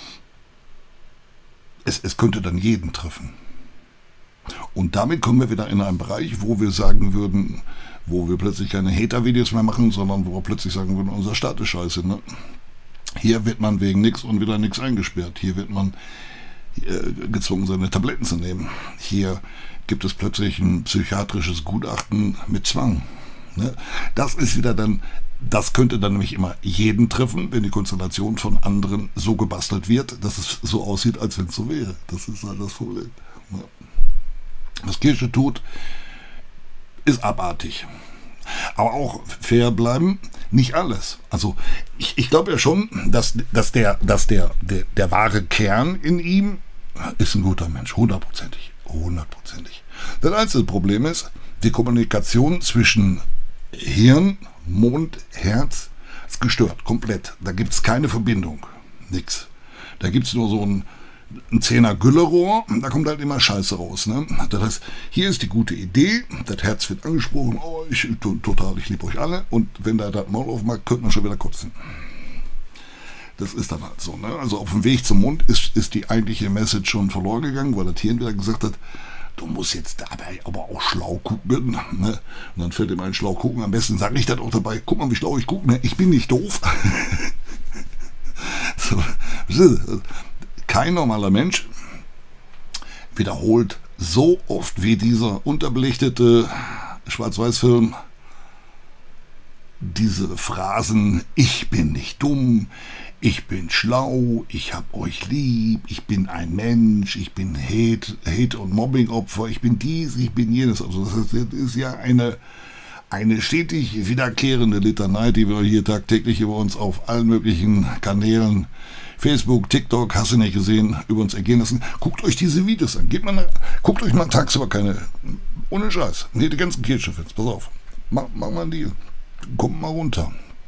es, es könnte dann jeden treffen. Und damit kommen wir wieder in einen Bereich, wo wir sagen würden, wo wir plötzlich keine Hater-Videos mehr machen, sondern wo wir plötzlich sagen würden, unser Staat ist scheiße. Ne? Hier wird man wegen nichts und wieder nichts eingesperrt. Hier wird man äh, gezwungen, seine Tabletten zu nehmen. Hier gibt es plötzlich ein psychiatrisches Gutachten mit Zwang. Ne? Das ist wieder dann, das könnte dann nämlich immer jeden treffen, wenn die Konstellation von anderen so gebastelt wird, dass es so aussieht, als wenn es so wäre. Das ist halt das Problem. Ja. Was Kirche tut, ist abartig. Aber auch fair bleiben, nicht alles. Also ich, ich glaube ja schon, dass, dass, der, dass der, der, der wahre Kern in ihm ist ein guter Mensch, hundertprozentig. Hundertprozentig. Das einzige Problem ist, die Kommunikation zwischen Hirn, Mund, Herz ist gestört, komplett. Da gibt es keine Verbindung, nix. Da gibt es nur so ein ein Zehner Güllerohr, da kommt halt immer Scheiße raus. Ne? Das heißt, hier ist die gute Idee, das Herz wird angesprochen, oh, ich total, ich liebe euch alle, und wenn da das Maul aufmacht, könnte man schon wieder kotzen. Das ist dann halt so. Ne? Also auf dem Weg zum Mund ist, ist die eigentliche Message schon verloren gegangen, weil das Hirn wieder gesagt hat, du musst jetzt dabei aber auch schlau gucken. Ne? Und dann fällt ihm ein schlau gucken, am besten sage ich das auch dabei, guck mal, wie schlau ich gucke, ne? Ich bin nicht doof. So. Kein normaler Mensch wiederholt so oft wie dieser unterbelichtete Schwarz-Weiß-Film diese Phrasen, ich bin nicht dumm, ich bin schlau, ich hab euch lieb, ich bin ein Mensch, ich bin Hate, Hate- und Mobbing-Opfer, ich bin dies, ich bin jenes. Also das ist ja eine, eine stetig wiederkehrende Litanei, die wir hier tagtäglich über uns auf allen möglichen Kanälen, Facebook, TikTok, hast du nicht gesehen, über uns ergehen lassen. Guckt euch diese Videos an. Gebt mal, guckt euch mal tagsüber keine, ohne Scheiß. Nee, die ganzen Kirchenfans, pass auf. Mach, mach mal einen Deal. Kommt mal runter.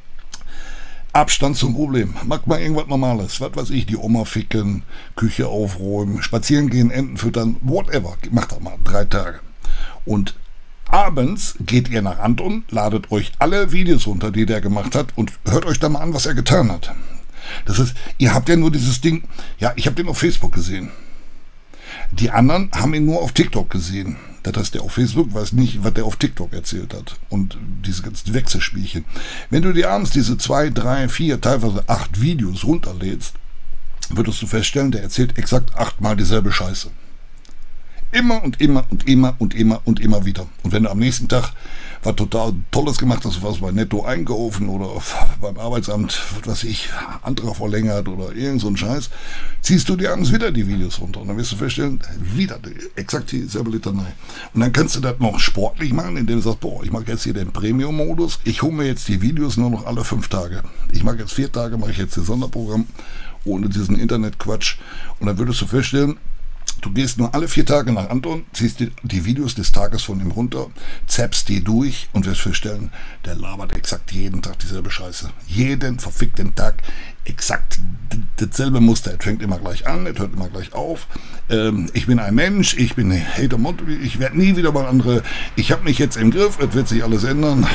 Abstand zum Problem. Macht mal irgendwas Normales. Was weiß ich, die Oma ficken, Küche aufräumen, spazieren gehen, Enten füttern, whatever. Macht das mal drei Tage. Und abends geht ihr nach Anton, ladet euch alle Videos runter, die der gemacht hat, und hört euch da mal an, was er getan hat. Das heißt, ihr habt ja nur dieses Ding, ja, ich habe den auf Facebook gesehen. Die anderen haben ihn nur auf TikTok gesehen. Das heißt, der auf Facebook weiß nicht, was der auf TikTok erzählt hat. Und diese ganzen Wechselspielchen. Wenn du dir abends diese zwei, drei, vier, teilweise acht Videos runterlädst, würdest du feststellen, der erzählt exakt achtmal dieselbe Scheiße. Immer und immer und immer und immer und immer wieder. Und wenn du am nächsten Tag was total Tolles gemacht hast, was bei Netto einkaufen oder beim Arbeitsamt, was weiß ich, Antrag verlängert oder irgend so ein Scheiß, ziehst du dir abends wieder die Videos runter. Und dann wirst du feststellen, wieder exakt dieselbe Litanei. Und dann kannst du das noch sportlich machen, indem du sagst, boah, ich mache jetzt hier den Premium-Modus, ich hole mir jetzt die Videos nur noch alle fünf Tage. Ich mache jetzt vier Tage, mache ich jetzt das Sonderprogramm ohne diesen Internetquatsch. Und dann würdest du feststellen, du gehst nur alle vier Tage nach Anton, ziehst die, die Videos des Tages von ihm runter, zappst die durch und wirst feststellen, der labert exakt jeden Tag dieselbe Scheiße. Jeden verfickten Tag exakt dasselbe Muster. Es fängt immer gleich an, es hört immer gleich auf. Ähm, ich bin ein Mensch, ich bin Hater, ich werde nie wieder mal andere, ich habe mich jetzt im Griff, es wird sich alles ändern.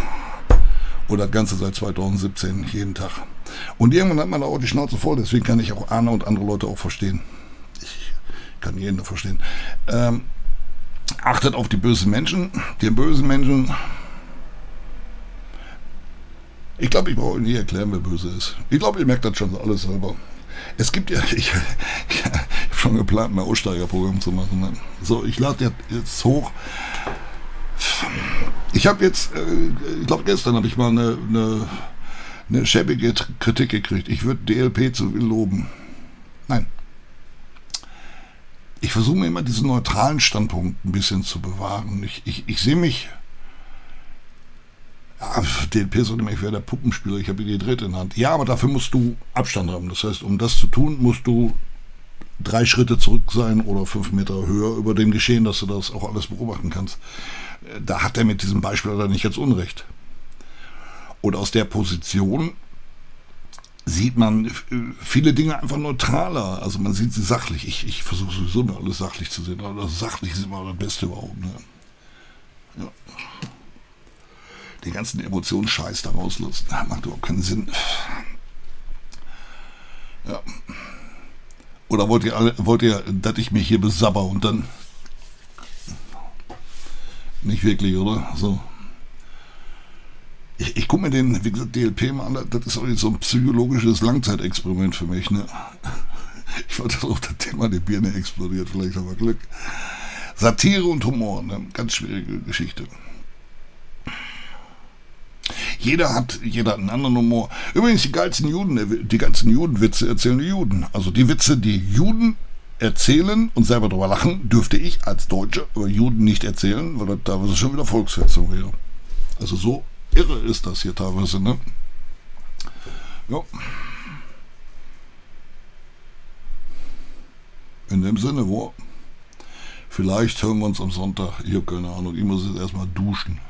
Oder das Ganze seit zweitausendsiebzehn, jeden Tag. Und irgendwann hat man da auch die Schnauze voll, deswegen kann ich auch Arne und andere Leute auch verstehen. Kann jeden verstehen. Ähm, achtet auf die bösen Menschen. Die bösen Menschen. Ich glaube, ich brauche Ihnen nie erklären, wer böse ist. Ich glaube, ihr merkt das schon alles selber. Es gibt ja, ich, ich habe schon geplant, ein Aussteigerprogramm zu machen. Ne? So, ich lade jetzt hoch. Ich habe jetzt, äh, ich glaube, gestern habe ich mal eine, eine, eine schäbige Kritik gekriegt. Ich würde D L P zu viel loben. Nein. Ich versuche mir immer diesen neutralen Standpunkt ein bisschen zu bewahren. Ich, ich, ich sehe mich, ja, D L P ist nämlich wer der Puppenspieler, ich habe die Drähte in der Hand. Ja, aber dafür musst du Abstand haben. Das heißt, um das zu tun, musst du drei Schritte zurück sein oder fünf Meter höher über dem Geschehen, dass du das auch alles beobachten kannst. Da hat er mit diesem Beispiel oder nicht jetzt Unrecht. Und aus der Position sieht man viele Dinge einfach neutraler. Also man sieht sie sachlich. Ich, ich versuche sowieso immer alles sachlich zu sehen. Aber das sachlich ist immer das Beste überhaupt. Ne? Ja. Den ganzen Emotionsscheiß da rauslassen, macht überhaupt keinen Sinn. Ja. Oder wollt ihr, alle, wollt ihr, dass ich mich hier besabber und dann... Nicht wirklich, oder? So. Ich, ich gucke mir den, wie gesagt, D L P mal an, das ist auch jetzt so ein psychologisches Langzeitexperiment für mich, ne? Ich wollte auf das Thema, die Birne explodiert, vielleicht haben wir Glück. Satire und Humor, ne? Ganz schwierige Geschichte. Jeder hat, jeder hat einen anderen Humor. Übrigens, die geilsten Juden, die ganzen Judenwitze erzählen die Juden. Also die Witze, die Juden erzählen und selber darüber lachen, dürfte ich als Deutscher über Juden nicht erzählen, weil das teilweise schon wieder Volksverhetzung wäre. Also so irre ist das hier teilweise, ne? Ja. In dem Sinne, wo? Vielleicht hören wir uns am Sonntag. Ich habe keine Ahnung, ich muss jetzt erstmal duschen.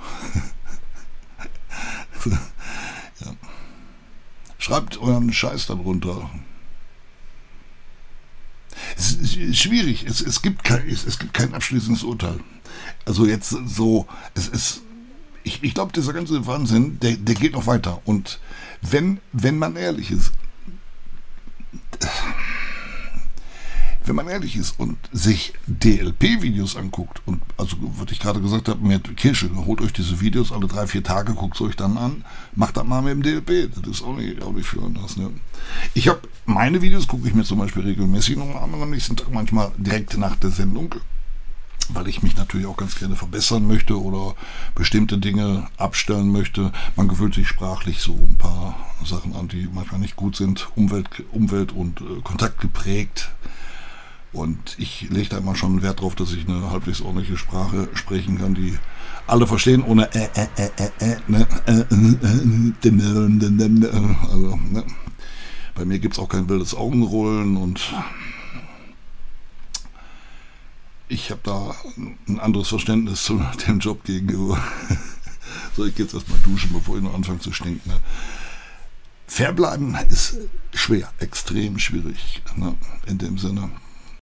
Ja. Schreibt euren Scheiß darunter. Es ist schwierig, es, es, gibt kein, es, es gibt kein abschließendes Urteil. Also jetzt so, es ist, ich, ich glaube, dieser ganze Wahnsinn, der, der geht noch weiter. Und wenn, wenn man ehrlich ist, wenn man ehrlich ist und sich D L P-Videos anguckt, und also was ich gerade gesagt habe, mit Kirsche, holt euch diese Videos alle drei, vier Tage, guckt es euch dann an, macht das mal mit dem D L P, das ist auch nicht, auch nicht viel anders. Ne? Ich habe meine Videos, gucke ich mir zum Beispiel regelmäßig nochmal an, am nächsten Tag manchmal direkt nach der Sendung, weil ich mich natürlich auch ganz gerne verbessern möchte oder bestimmte Dinge abstellen möchte. Man gewöhnt sich sprachlich so ein paar Sachen an, die manchmal nicht gut sind, Umwelt, Umwelt und äh, Kontakt geprägt. Und ich lege da immer schon Wert drauf, dass ich eine halbwegs ordentliche Sprache sprechen kann, die alle verstehen, ohne äh, äh, äh, äh, äh, ne, äh, äh, äh, also, ne. Bei mir gibt es auch kein wildes Augenrollen und ich habe da ein anderes Verständnis zu dem Job gegenüber. So, ich gehe jetzt erstmal duschen, bevor ich noch anfange zu stinken. Ne. Fair bleiben ist schwer, extrem schwierig, ne, in dem Sinne.